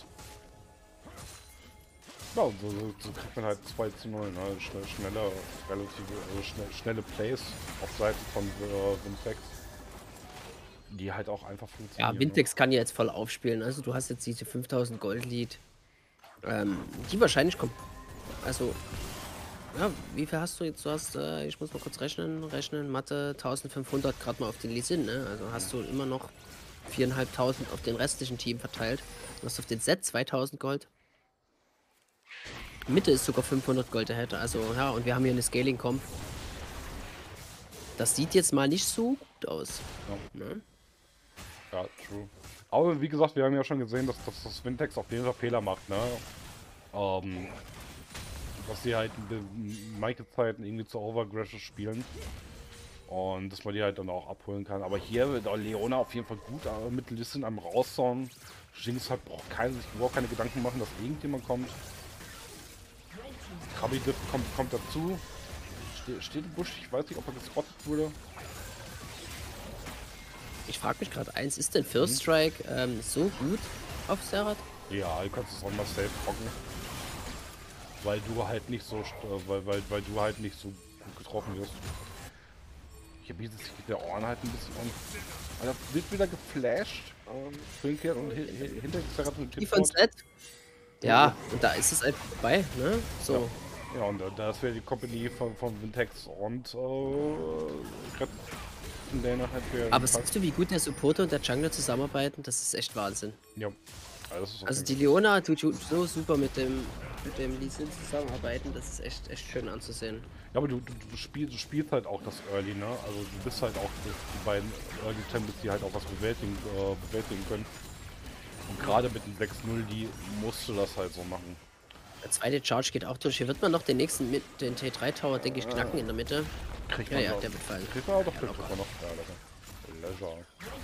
Ja, und so, so, so kriegt man halt zwei zu null, ne? Schnell, schnelle, relativ äh, schnell, schnelle Plays auf Seiten von äh, Vintex. Die halt auch einfach funktionieren. Ja, Vintex kann ja jetzt voll aufspielen. Also du hast jetzt diese fünftausend Gold-Lead. Ähm, die wahrscheinlich kommt. Also, ja, wie viel hast du jetzt? Du hast, äh, ich muss mal kurz rechnen, rechnen, Mathe, eintausendfünfhundert gerade mal auf den Lee Sin, ne? Also hast du immer noch viertausendfünfhundert auf den restlichen Team verteilt. Du hast auf den Set zweitausend Gold. Mitte ist sogar fünfhundert Gold ahead. Also, ja, und wir haben hier eine Scaling-Comp. Das sieht jetzt mal nicht so gut aus. Ja. Ne? Ja, true. Aber wie gesagt, wir haben ja schon gesehen, dass, dass das Vintex auf jeden Fall Fehler macht, ne? Ähm, dass sie halt in manche Zeiten irgendwie zu overaggressive spielen. Und dass man die halt dann auch abholen kann. Aber hier wird auch Leona auf jeden Fall gut äh, mit Listen am raushauen. Jinx hat braucht keine, sich überhaupt keine Gedanken machen, dass irgendjemand kommt. Krabi kommt, kommt dazu. Ste steht im Busch, ich weiß nicht, ob er gespottet wurde. Ich frage mich gerade eins, ist denn First Strike ähm, so gut auf Xerath? Ja, du kannst es auch mal safe trocken. Weil du halt nicht so, weil, weil, weil du halt nicht so gut getroffen wirst. Hier bietet sich der Ohren halt ein bisschen an. Alter, wird wieder geflasht. Ähm, Trinket und hi hi hinter Xerath und Die von Set? Ja, und da ist es einfach vorbei, ne? So. Ja, ja und äh, das wäre die Company von, von Vintex und äh, Dana halt für Aber siehst du, wie gut der Supporter und der Jungler zusammenarbeiten? Das ist echt Wahnsinn. ja. Also, das ist Also die Leona tut so super mit dem mit dem Lee Sin zusammenarbeiten, das ist echt, echt schön anzusehen. Ja, aber du, du, du, spielst, du spielst halt auch das Early, ne? Also du bist halt auch die, die beiden Early Champions, die halt auch was bewältigen, äh, bewältigen können. Und gerade mit dem sechs null, die musst du das halt so machen. Der zweite Charge geht auch durch. Hier wird man noch den nächsten mit den T drei Tower, denke ich, knacken in der Mitte. Kriegt Ja, man ja, doch. der wird fallen. Kriegt man auch doch, Ja, kriegt locker. man noch. Ja, lecker. Leisure.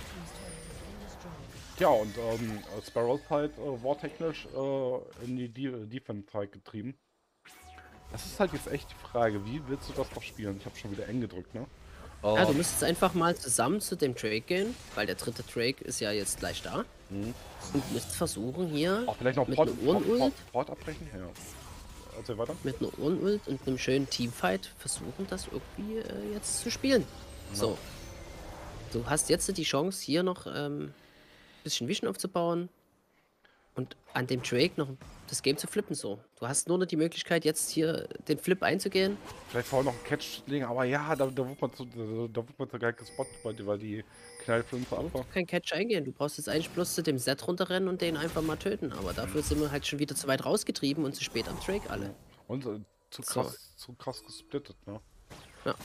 Ja, und ähm, Sparrow ist halt äh, wartechnisch äh, in die De Defense halt getrieben. Das ist halt jetzt echt die Frage, wie willst du das noch spielen? Ich habe schon wieder eng gedrückt, ne? Ja, du Äh, müsstest einfach mal zusammen zu dem Drake gehen, weil der dritte Drake ist ja jetzt gleich da. mhm. Und müsst versuchen hier Auch vielleicht noch mit Port, einem Port, Port, Ohrenult, Port abbrechen? Ja. Erzähl weiter. mit einer Ohrenult und einem schönen Teamfight versuchen, das irgendwie äh, jetzt zu spielen. So, du hast jetzt die Chance, hier noch ähm, ein bisschen Vision aufzubauen und an dem Drake noch das Game zu flippen. So, du hast nur noch die Möglichkeit, jetzt hier den Flip einzugehen. Vielleicht vorher noch einen Catch legen, aber ja, da, da wird man zu, da, da wird man zu geil gespottet, weil, weil die Knallflinte Du ab war. musst kein Catch eingehen. Du brauchst jetzt eigentlich bloß zu dem Set runterrennen und den einfach mal töten. Aber dafür sind wir halt schon wieder zu weit rausgetrieben und zu spät am Drake alle. Und äh, zu So. krass, zu krass gesplittet, ne? Ja.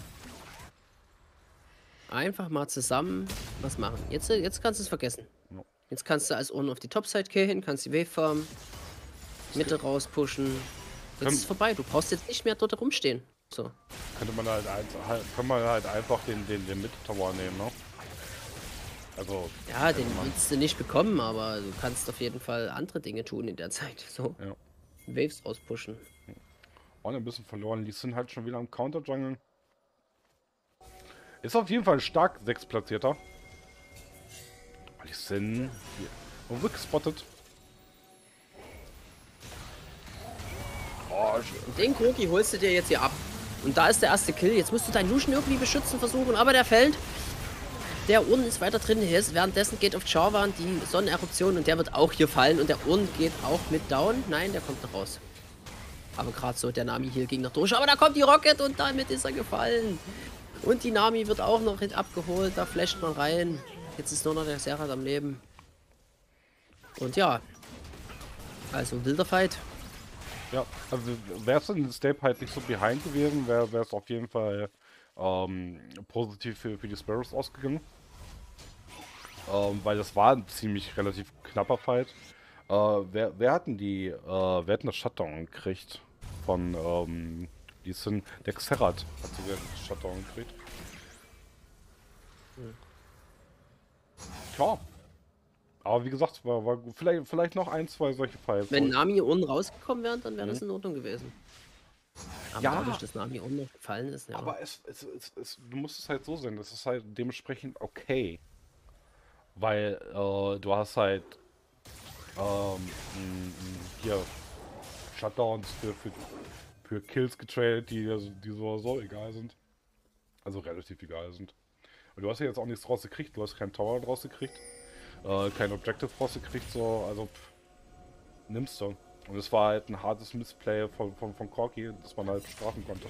Einfach mal zusammen was machen. Jetzt, jetzt kannst du es vergessen. Ja. Jetzt kannst du als Ohren auf die Topside gehen, kannst die Wave farmen, Mitte rauspushen. Jetzt Kann- ist es vorbei. Du brauchst jetzt nicht mehr dort rumstehen. So. Könnte man halt, ein, halt, kann man halt einfach den, den, den Mid-Tower nehmen, ne? Also, Ja, den könnte man- willst du nicht bekommen, aber du kannst auf jeden Fall andere Dinge tun in der Zeit. So. Ja. Waves rauspushen. auch ein bisschen verloren. Die sind halt schon wieder am Counter-Jungeln. Ist auf jeden Fall ein stark sechs Platzierter. Die sind hier weggespottet. Oh, Und den Kroki holst du dir jetzt hier ab. Und da ist der erste Kill. Jetzt musst du deinen Lucian irgendwie beschützen versuchen, aber der fällt. Der Urn ist weiter drin. Jetzt währenddessen geht auf Jarvan die Sonneneruption und der wird auch hier fallen. Und der Urn geht auch mit down. Nein, der kommt noch raus. Aber gerade so, der Nami hier ging noch durch. Aber da kommt die Rocket und damit ist er gefallen. Und die Nami wird auch noch abgeholt. Da flasht man rein. Jetzt ist nur noch der Serhat am Leben. Und ja. Also wilder Fight. ja, also wäre es in den Step halt nicht so behind gewesen, wäre es auf jeden Fall ähm, positiv für, für die Sparrows ausgegangen. Ähm, weil das war ein ziemlich relativ knapper Fight. Äh, wer, wer hatten die, äh, wer hatten das Shutdown gekriegt? Von, ähm, die sind, der Xerath hat sogar das Shutdown gekriegt. Tja. Aber wie gesagt, war, war gut. Vielleicht, vielleicht noch ein, zwei solche Fights. Wenn Nami unten rausgekommen wären, dann wäre das in Ordnung gewesen. Aber Ja. dadurch, dass Nami unten noch gefallen ist, ja. Aber es, es, es, es, du musst es halt so sehen, das ist halt dementsprechend okay. Weil äh, du hast halt ähm, m- m- hier Shutdowns für, für, für Kills getradet, die, also- die so, so egal sind. Also relativ egal sind. Und du hast ja jetzt auch nichts rausgekriegt, du hast keinen Tower rausgekriegt, äh, kein Objective rausgekriegt, so, also pff, nimmst du. Und es war halt ein hartes Missplay von, von, von Corki, das man halt bestrafen konnte.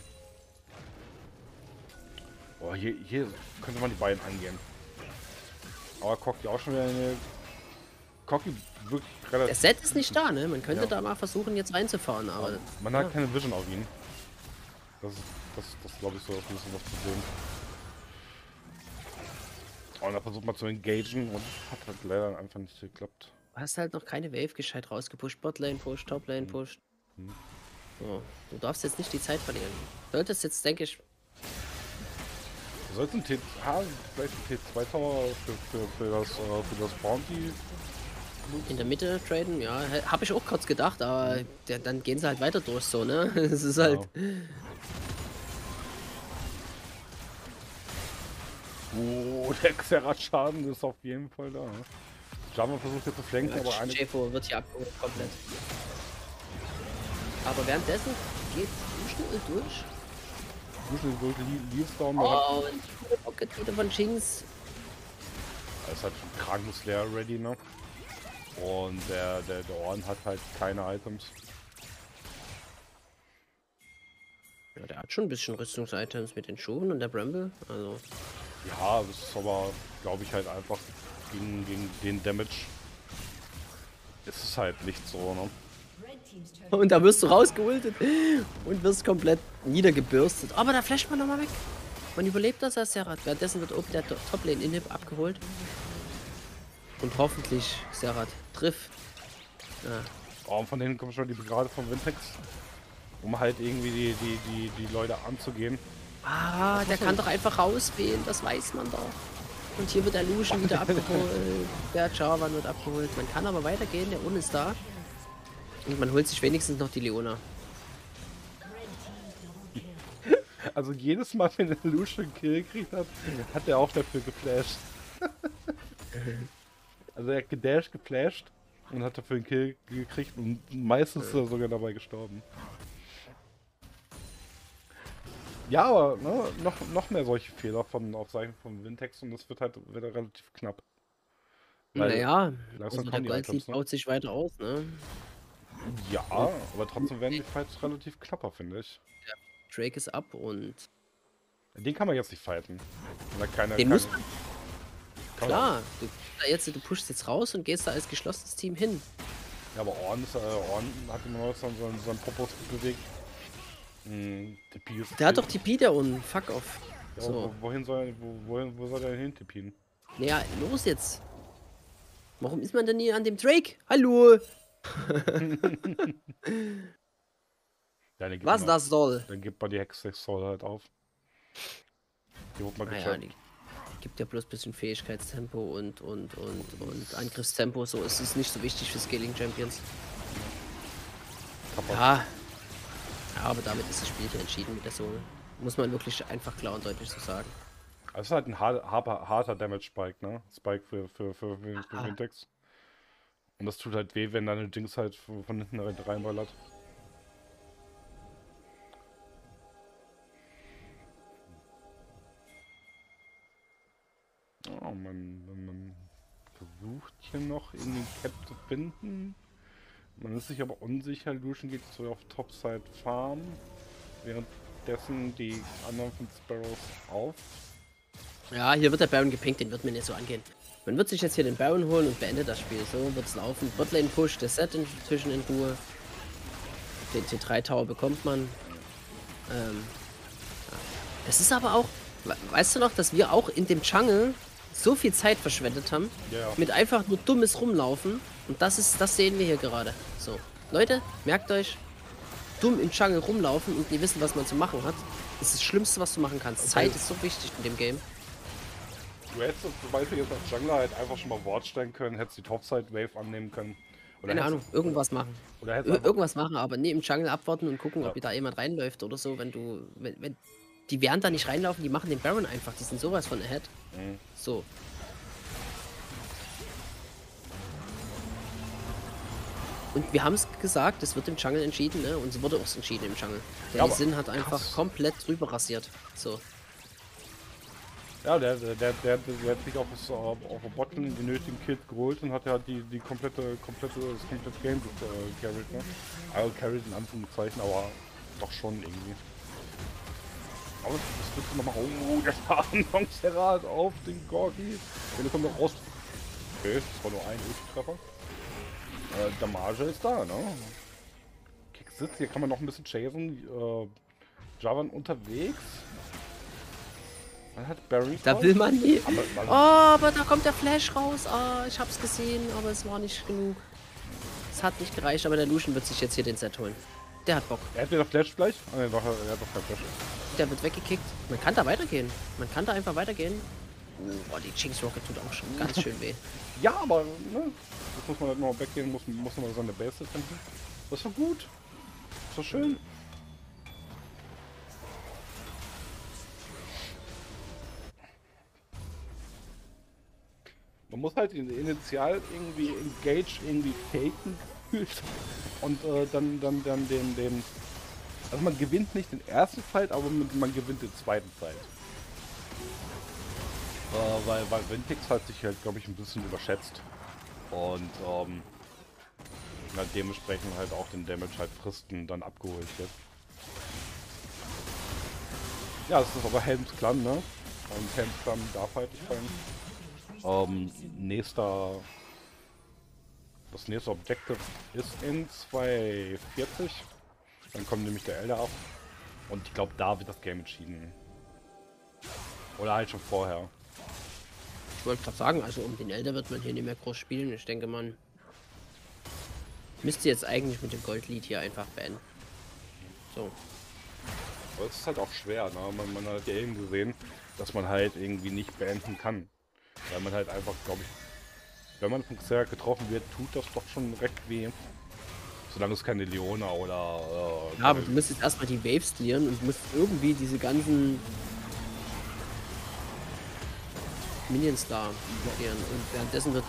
Boah, hier, hier könnte man die beiden angehen. Aber Corki auch schon wieder eine. Corki wirklich Der relativ. Set ist nicht da, ne? Man könnte Ja. da mal versuchen, jetzt reinzufahren, aber Man hat ja. keine Vision auf ihn. Das ist, das, das glaube ich, so ein bisschen das Problem. Und da versucht man zu engagen und hat halt leider einfach nicht geklappt. du hast halt noch keine Wave gescheit rausgepusht. Botlane push, Toplane push. Mhm. So. Du darfst jetzt nicht die Zeit verlieren. Du solltest jetzt, denke ich, Du sollst ein T ah, vielleicht ein T zwei Tower für, für, für, das, äh, für das Bounty. in der Mitte traden. Ja, habe ich auch kurz gedacht, aber der, dann gehen sie halt weiter durch, so, ne? Es ist halt. Oh, der Xerath-Schaden ist auf jeden Fall da. Ne? Java versucht jetzt zu flanken, aber eine. Jefo wird hier abgeholt, komplett. Aber währenddessen geht Lucian durch. Lucian durch Leavedown. Oh. Oh, und die Rocket wieder von Jinx. Er ist halt schon Kragenslayer ready, ne? Und der, der, der Orden hat halt keine Items. Ja, der hat schon ein bisschen Rüstungsitems mit den Schuhen und der Bramble. Also, Ja, das ist aber, glaube ich, halt einfach gegen, gegen den Damage. Ist es halt nicht so, ne? Und da wirst du rausgeultet und wirst komplett niedergebürstet. Aber da flasht man nochmal weg. Man überlebt das als Serrat. Währenddessen wird oben der Toplane-Inhib abgeholt. Und hoffentlich Serrat trifft. Ja. Oh, und von denen kommt schon die Begrade von Vintex. Um halt irgendwie die, die, die, die Leute anzugehen. Ah, der kann doch einfach rauswählen, das weiß man doch. Und hier wird der Lucian wieder abgeholt. Der Jarvan wird abgeholt. Man kann aber weitergehen, der Ul ist da. Und man holt sich wenigstens noch die Leona. Also jedes Mal, wenn der Lucian Kill gekriegt hat, hat er auch dafür geflasht. Also er hat gedasht, geflasht und hat dafür einen Kill gekriegt und meistens ist er sogar dabei gestorben. Ja, aber ne, noch, noch mehr solche Fehler von auf Seiten von Vintex und das wird halt wieder relativ knapp. Weil Naja, langsam also der kommen die Goldlied Items, ne? baut sich weiter aus, ne? Ja, aber trotzdem werden die Fights relativ knapper, finde ich. Drake ist ab und Den kann man jetzt nicht fighten. Wenn er keine, den keine, muss man, kann klar, du, jetzt, du pushst jetzt raus und gehst da als geschlossenes Team hin. Ja, aber Orn, ist, äh, Orn hat immer noch so seinen, seinen Popos bewegt. Hm, T P ist Der hat doch T P da unten, fuck off. Ja, So. wo, wohin soll, wo, wohin, wo soll der hin tippen? Naja, los jetzt. Warum ist man denn nie an dem Drake? Hallo! Ja, dann gibt Was man, das soll? Dann gibt man die Hex Soul halt auf. Die wird man Naja, die gibt ja bloß ein bisschen Fähigkeitstempo und, und, und, und Angriffstempo. So ist es nicht so wichtig für Scaling Champions. Ja. Ja, aber damit ist das Spiel hier entschieden mit der Soul. Muss man wirklich einfach klar und deutlich so sagen. Also es ist halt ein harter, harter, harter Damage Spike, ne? Spike für, für, für, für, für Vintex. Und das tut halt weh, wenn deine Dings halt von hinten reinballert. Oh, man, man versucht hier noch in den Cap zu finden. Man ist sich aber unsicher. Lucian geht so auf Topside Farm. Währenddessen die anderen fünf Sparrows auf. Ja, hier wird der Baron gepinkt, den wird man nicht so angehen. Man wird sich jetzt hier den Baron holen und beendet das Spiel. So wird es laufen. Botlane Push, das Set inzwischen in Ruhe. Den T drei Tower bekommt man. Ähm, ja. Das ist aber auch, weißt du noch, dass wir auch in dem Jungle so viel Zeit verschwendet haben, Ja, ja. mit einfach nur dummes Rumlaufen. Und das ist, das sehen wir hier gerade. So, Leute, merkt euch, dumm im Jungle rumlaufen und nie wissen, was man zu machen hat, ist das Schlimmste, was du machen kannst. Okay. Zeit ist so wichtig in dem Game. Du hättest zum Beispiel jetzt als Jungler halt einfach schon mal Ward stellen können, hättest die Topside Wave annehmen können. Oder Keine hättest- Ahnung, irgendwas machen. Oder hättest Ir einfach- irgendwas machen, aber nie im Jungle abwarten und gucken, Ja. ob da jemand reinläuft oder so, wenn du, wenn, wenn, die werden da nicht reinlaufen, die machen den Baron einfach, die sind sowas von ahead. Mhm. So. Und wir haben es gesagt, es wird im Jungle entschieden, ne? Und es wurde auch entschieden im Jungle. Der Ja, aber Sin hat einfach krass. komplett drüber rasiert. So. Ja, der, der, der, der, der hat sich auf, das, auf, auf der Botlane die nötigen Kills geholt und hat ja die, die komplette, komplette, das komplette Game äh, carried, ne? Also carried in Anführungszeichen, aber doch schon irgendwie. Aber das wird nochmal, oh, der Fahnenlongserrat auf den Gorgi. Der kommt noch raus. Okay, das war nur ein Ulti-Treffer. Äh, Damage ist da, ne? Kick sitzt, hier kann man noch ein bisschen chasen. Äh, Jarvan unterwegs. Man hat Barry. Da will man nie. Aber, Oh, aber da kommt der Flash raus. Ah, ich hab's gesehen, aber es war nicht genug. Es hat nicht gereicht, aber der Lucian wird sich jetzt hier den Set holen. Der hat Bock. Er hat wieder Flash gleich? Ah, ne, doch, er hat doch kein Flash. Der wird weggekickt. Man kann da weitergehen. Man kann da einfach weitergehen. Oh, die Jinx Rocket tut auch schon ganz schön weh. Ja, aber, ne? Jetzt muss man halt noch weggehen, muss, muss man seine Base finden. Das war gut. Das war schön. Man muss halt in- initial irgendwie engage, irgendwie faken gefühlt. Und äh, dann, dann, dann den, den. Also man gewinnt nicht den ersten Fight, aber man, man gewinnt den zweiten Fight. Äh, weil, weil Vintex hat sich halt, glaube ich, ein bisschen überschätzt. Und ähm, na, dementsprechend halt auch den Damage halt Fristen dann abgeholt wird. Ja, das ist aber Helms Clan, ne? Und Helms Clan darf halt nicht fallen. Ähm, nächster das nächste Objective ist in zwei vierzig. Dann kommt nämlich der Elder ab. Und ich glaube, da wird das Game entschieden. Oder halt schon vorher. Ich wollte gerade sagen, also um den Elder wird man hier nicht mehr groß spielen. Ich denke, man müsste jetzt eigentlich mit dem Goldlied hier einfach beenden. So. Aber es ist halt auch schwer, ne? Man, man hat ja eben gesehen, dass man halt irgendwie nicht beenden kann. Weil man halt einfach, glaube ich, wenn man von Xerath getroffen wird, tut das doch schon recht weh. Solange es keine Leona oder... Äh, Ja, aber du müsstest erstmal die Waves clearen und musst irgendwie diese ganzen Minions da blockieren. Und währenddessen wird...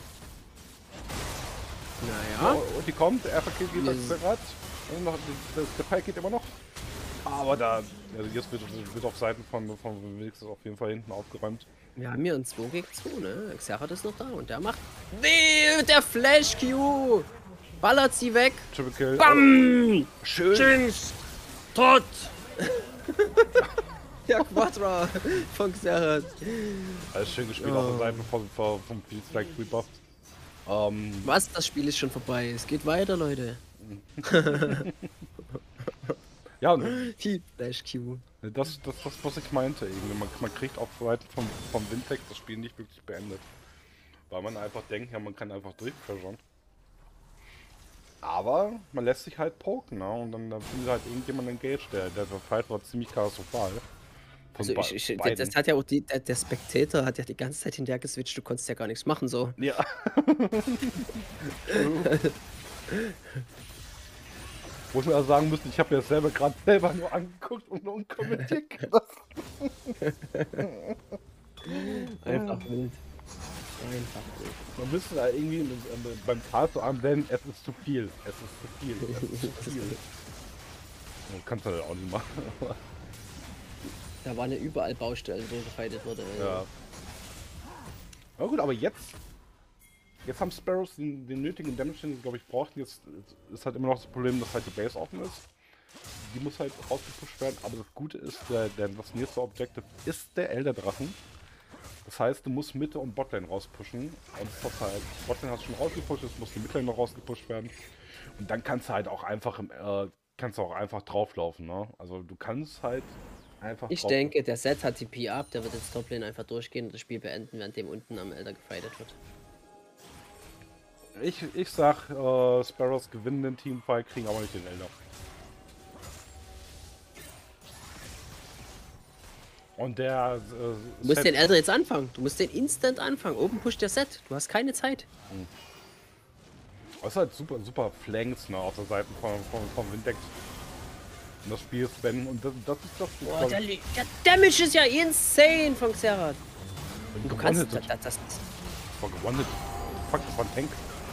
Naja. Ja, und die kommt, er verkehrt geht das Xerath. Und noch, das, der Pfeil geht immer noch. Aber da, also jetzt wird, wird auf Seiten von, von Wilks auf jeden Fall hinten aufgeräumt. Wir haben hier ein zwei gegen zwei, ne? Xerath ist noch da und der macht... Nee, der Flash-Q! Ballert sie weg! Triple Kill. Bam! Oh, schön! Jinx! Tot! Der Quadra von Xerath. Alles schön gespielt Oh. auf der Seite vom, vom, vom Field Strike Rebuff. Ähm, Was? Das Spiel ist schon vorbei. Es geht weiter, Leute. ja, und Die Flash-Q. das, das, das, was ich meinte, irgendwie. Man, man kriegt auf Seiten vom, vom Windtech das Spiel nicht wirklich beendet. Weil man einfach denkt, ja, man kann einfach durchpressuren. Aber man lässt sich halt poken, ne? Und dann, dann findet halt irgendjemand engaged. Der, der Fight war ziemlich katastrophal. Von Also be- ich, ich, beiden. das hat ja auch die, der, der Spectator hat ja die ganze Zeit hinterher geswitcht, du konntest ja gar nichts machen so. Ja. Wo ich mir also sagen müsste, ich habe mir das selber gerade selber nur angeguckt und nur unkommentiert gelassen. Einfach wild. Einfach wild. Man müsste da irgendwie äh, beim Tal so anwenden, es ist zu viel. Es ist zu viel. Es ist zu viel. Das kannst du halt auch nicht machen. Da waren ja überall Baustellen, wo gefightet wurde. ey. Ja. Na gut, aber jetzt. Jetzt haben Sparrows den, den nötigen Damage, den sie, glaube ich, brauchten. Jetzt ist halt immer noch das Problem, dass halt die Base offen ist. Die muss halt rausgepusht werden. Aber das Gute ist, der, der, das nächste Objective ist der Elder Drachen. Das heißt, du musst Mitte und Botlane rauspushen. Und das halt, Botlane hast du schon rausgepusht, jetzt muss die Midlane noch rausgepusht werden. Und dann kannst du halt auch einfach im, äh, kannst du auch einfach drauflaufen, ne? Also du kannst halt einfach Ich drauf- denke, der Set hat die P ab, der wird jetzt Toplane einfach durchgehen und das Spiel beenden, während dem unten am Elder gefightet wird. Ich, ich sag, äh, Sparrows gewinnen den Teamfight, kriegen aber nicht den Elder. Und der äh, Du musst Set- den Elder jetzt anfangen. Du musst den instant anfangen. Oben pusht der Set. Du hast keine Zeit. Das ist halt super, super Flanks, ne, auf der Seite von, von, vom Windex. Und das Spiel ist Ben und das, das ist das. Boah, glaub der, ich, Li- der Damage ist ja insane von Xerath. wenn Du gewonnen kannst. hättet. Das, das, Das war gewonnen. Fuck, das war ein Tank.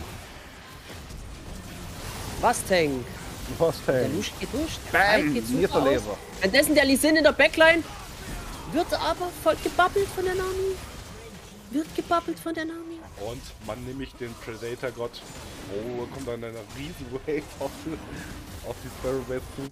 was, Tank? Was Der Tank? Lush geht durch. Der Bam, Fight geht hier ist super der aus. Laser. Währenddessen der Lee Sin in der Backline wird aber voll gebabbelt von der Nami. Wird gebabbelt von der Nami. Und man nämlich den Predator-Gott. Oh, kommt dann eine riesen Wave auf die, auf die Sparrow Base zu.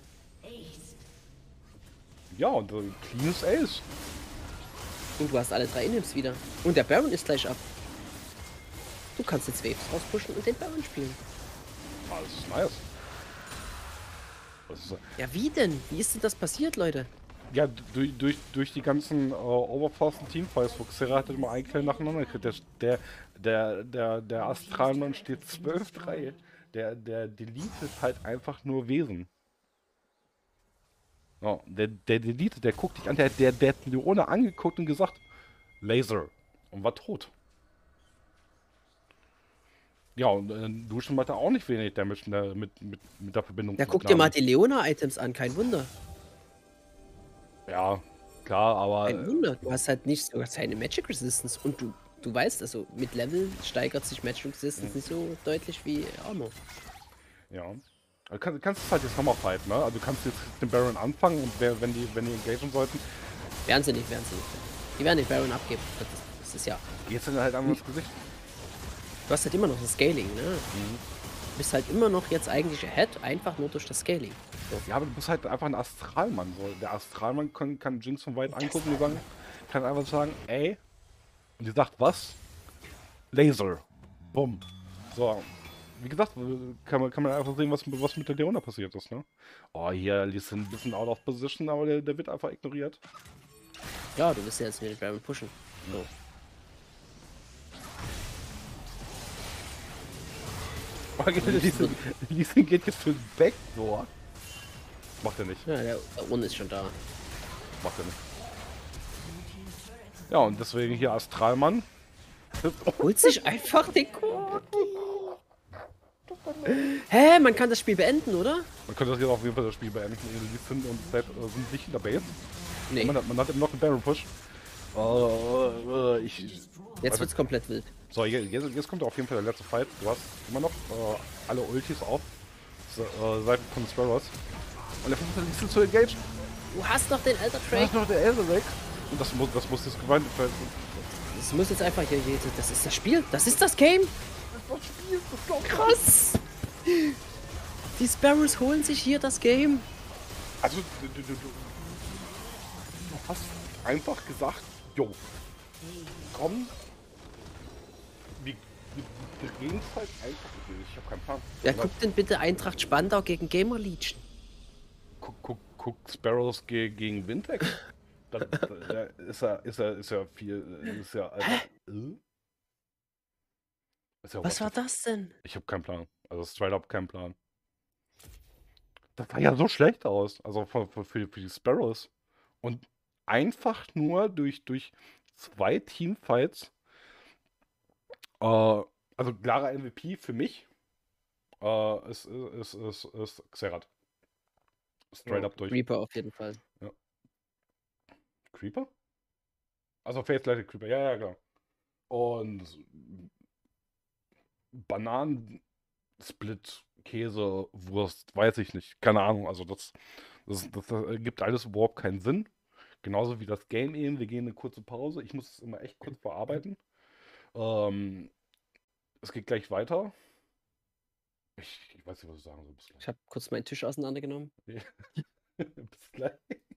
Ja, und so ein cleanes Ace. Und du hast alle drei Inims wieder. Und der Baron ist gleich ab. Du kannst jetzt Waves rauspushen und den Baron spielen. Ah, das ist nice. Das ist, Ja, wie denn? Wie ist denn das passiert, Leute? ja, durch, durch, durch die ganzen äh, Overforcen Teamfights, wo Xerath immer ein Kill nacheinander kriegt. Der, der, der, der, der Astralmann steht zwölf drei. Der, der deletet halt einfach nur Wesen. Ja, der, der deletet, der guckt dich an, der, der, der hat Leone angeguckt und gesagt, Laser. Und war tot. Ja, und äh, Lucian hatte auch nicht wenig Damage mit, der- mit, mit, mit der Verbindung. Ja, zu guck dir mal Nami. die Leona-Items an, kein Wunder. Ja, klar, aber. Kein Wunder. Du hast halt nicht, du hast keine Magic Resistance und du, du weißt, also mit Level steigert sich Magic Resistance nicht so deutlich wie Armor. Ja. Du kannst, kannst es halt jetzt nochmal fighten, ne? Also du kannst jetzt den Baron anfangen und wer, wenn die wenn die engagen sollten, Werden sie nicht, werden sie nicht. Die werden den Baron abgeben. Das ist, das ist ja. geht's dann halt an das Gesicht. Du hast halt immer noch das Scaling, ne? Du bist halt immer noch jetzt eigentlich ahead, einfach nur durch das Scaling. So. Ja, aber du bist halt einfach ein Astralmann. So. Der Astralmann kann, kann Jinx von weit angucken und sagen, kann einfach sagen, ey. Und die sagt, was? Laser. Bumm. So, wie gesagt, kann man, kann man einfach sehen, was, was mit der Leona passiert ist, ne? Oh, hier ist ein bisschen out of position, aber der, der wird einfach ignoriert. Ja, du willst ja jetzt mit den Baron pushen. So. Oh, Lee Sin geht jetzt für den Backdoor. Macht er nicht. Ja, der Run ist schon da. Macht er nicht. Ja, und deswegen hier Astralmann. Holt sich einfach den Corki. Hä, man kann das Spiel beenden, oder? Man könnte das jetzt auf jeden Fall das Spiel beenden. Lee Sin und Zed äh, sind nicht in der Base. Nee. Man, hat- man hat immer noch einen Baron Push. Uh, ich, Jetzt also, wird's komplett wild. so, jetzt, jetzt kommt auf jeden Fall der letzte Fight. Du hast immer noch äh, alle Ultis auf so, äh, Seiten von Sparrows. Und der versucht ein bisschen zu engagen. Du hast doch den Elder Da Drake. ist noch der Elder weg. Und das muss, das muss das gemeint werden. Das muss jetzt einfach hier, hier. Das ist das Spiel. Das ist das Game. Das Spiel, das glaubt Krass. Die Sparrows holen sich hier das Game. Also, du, du, du, du hast einfach gesagt, jo, komm, wir, wir, wir reden es halt einfach. Ich habe keinen Plan. Wer guckt denn bitte Eintracht Spandau gegen Gamer Legion? Guck, guck, guck Sparrows ge gegen Wintex. Da, da, da ist er, ist er, ist er viel, ist ja, also, äh? Ist ja Was war what the- das denn? Ich habe keinen Plan. Also straight up keinen Plan. Das sah ja so schlecht aus. Also für, für, für für die Sparrows. Und einfach nur durch, durch zwei Teamfights. Äh, also klarer M V P für mich äh, ist, ist, ist, ist Xerath. Straight Oh, up durch. Reaper auf jeden Fall. Creeper? Also Faith-Lighted Creeper, ja, ja, klar. Und Bananen, Split, Käse, Wurst, weiß ich nicht. Keine Ahnung. Also das, das, das ergibt alles überhaupt keinen Sinn. Genauso wie das Game eben. Wir gehen eine kurze Pause. Ich muss es immer echt kurz verarbeiten. Ähm, es geht gleich weiter. Ich, ich weiß nicht, was ich sagen soll. Bis Ich habe kurz meinen Tisch auseinandergenommen. gleich. Bis gleich.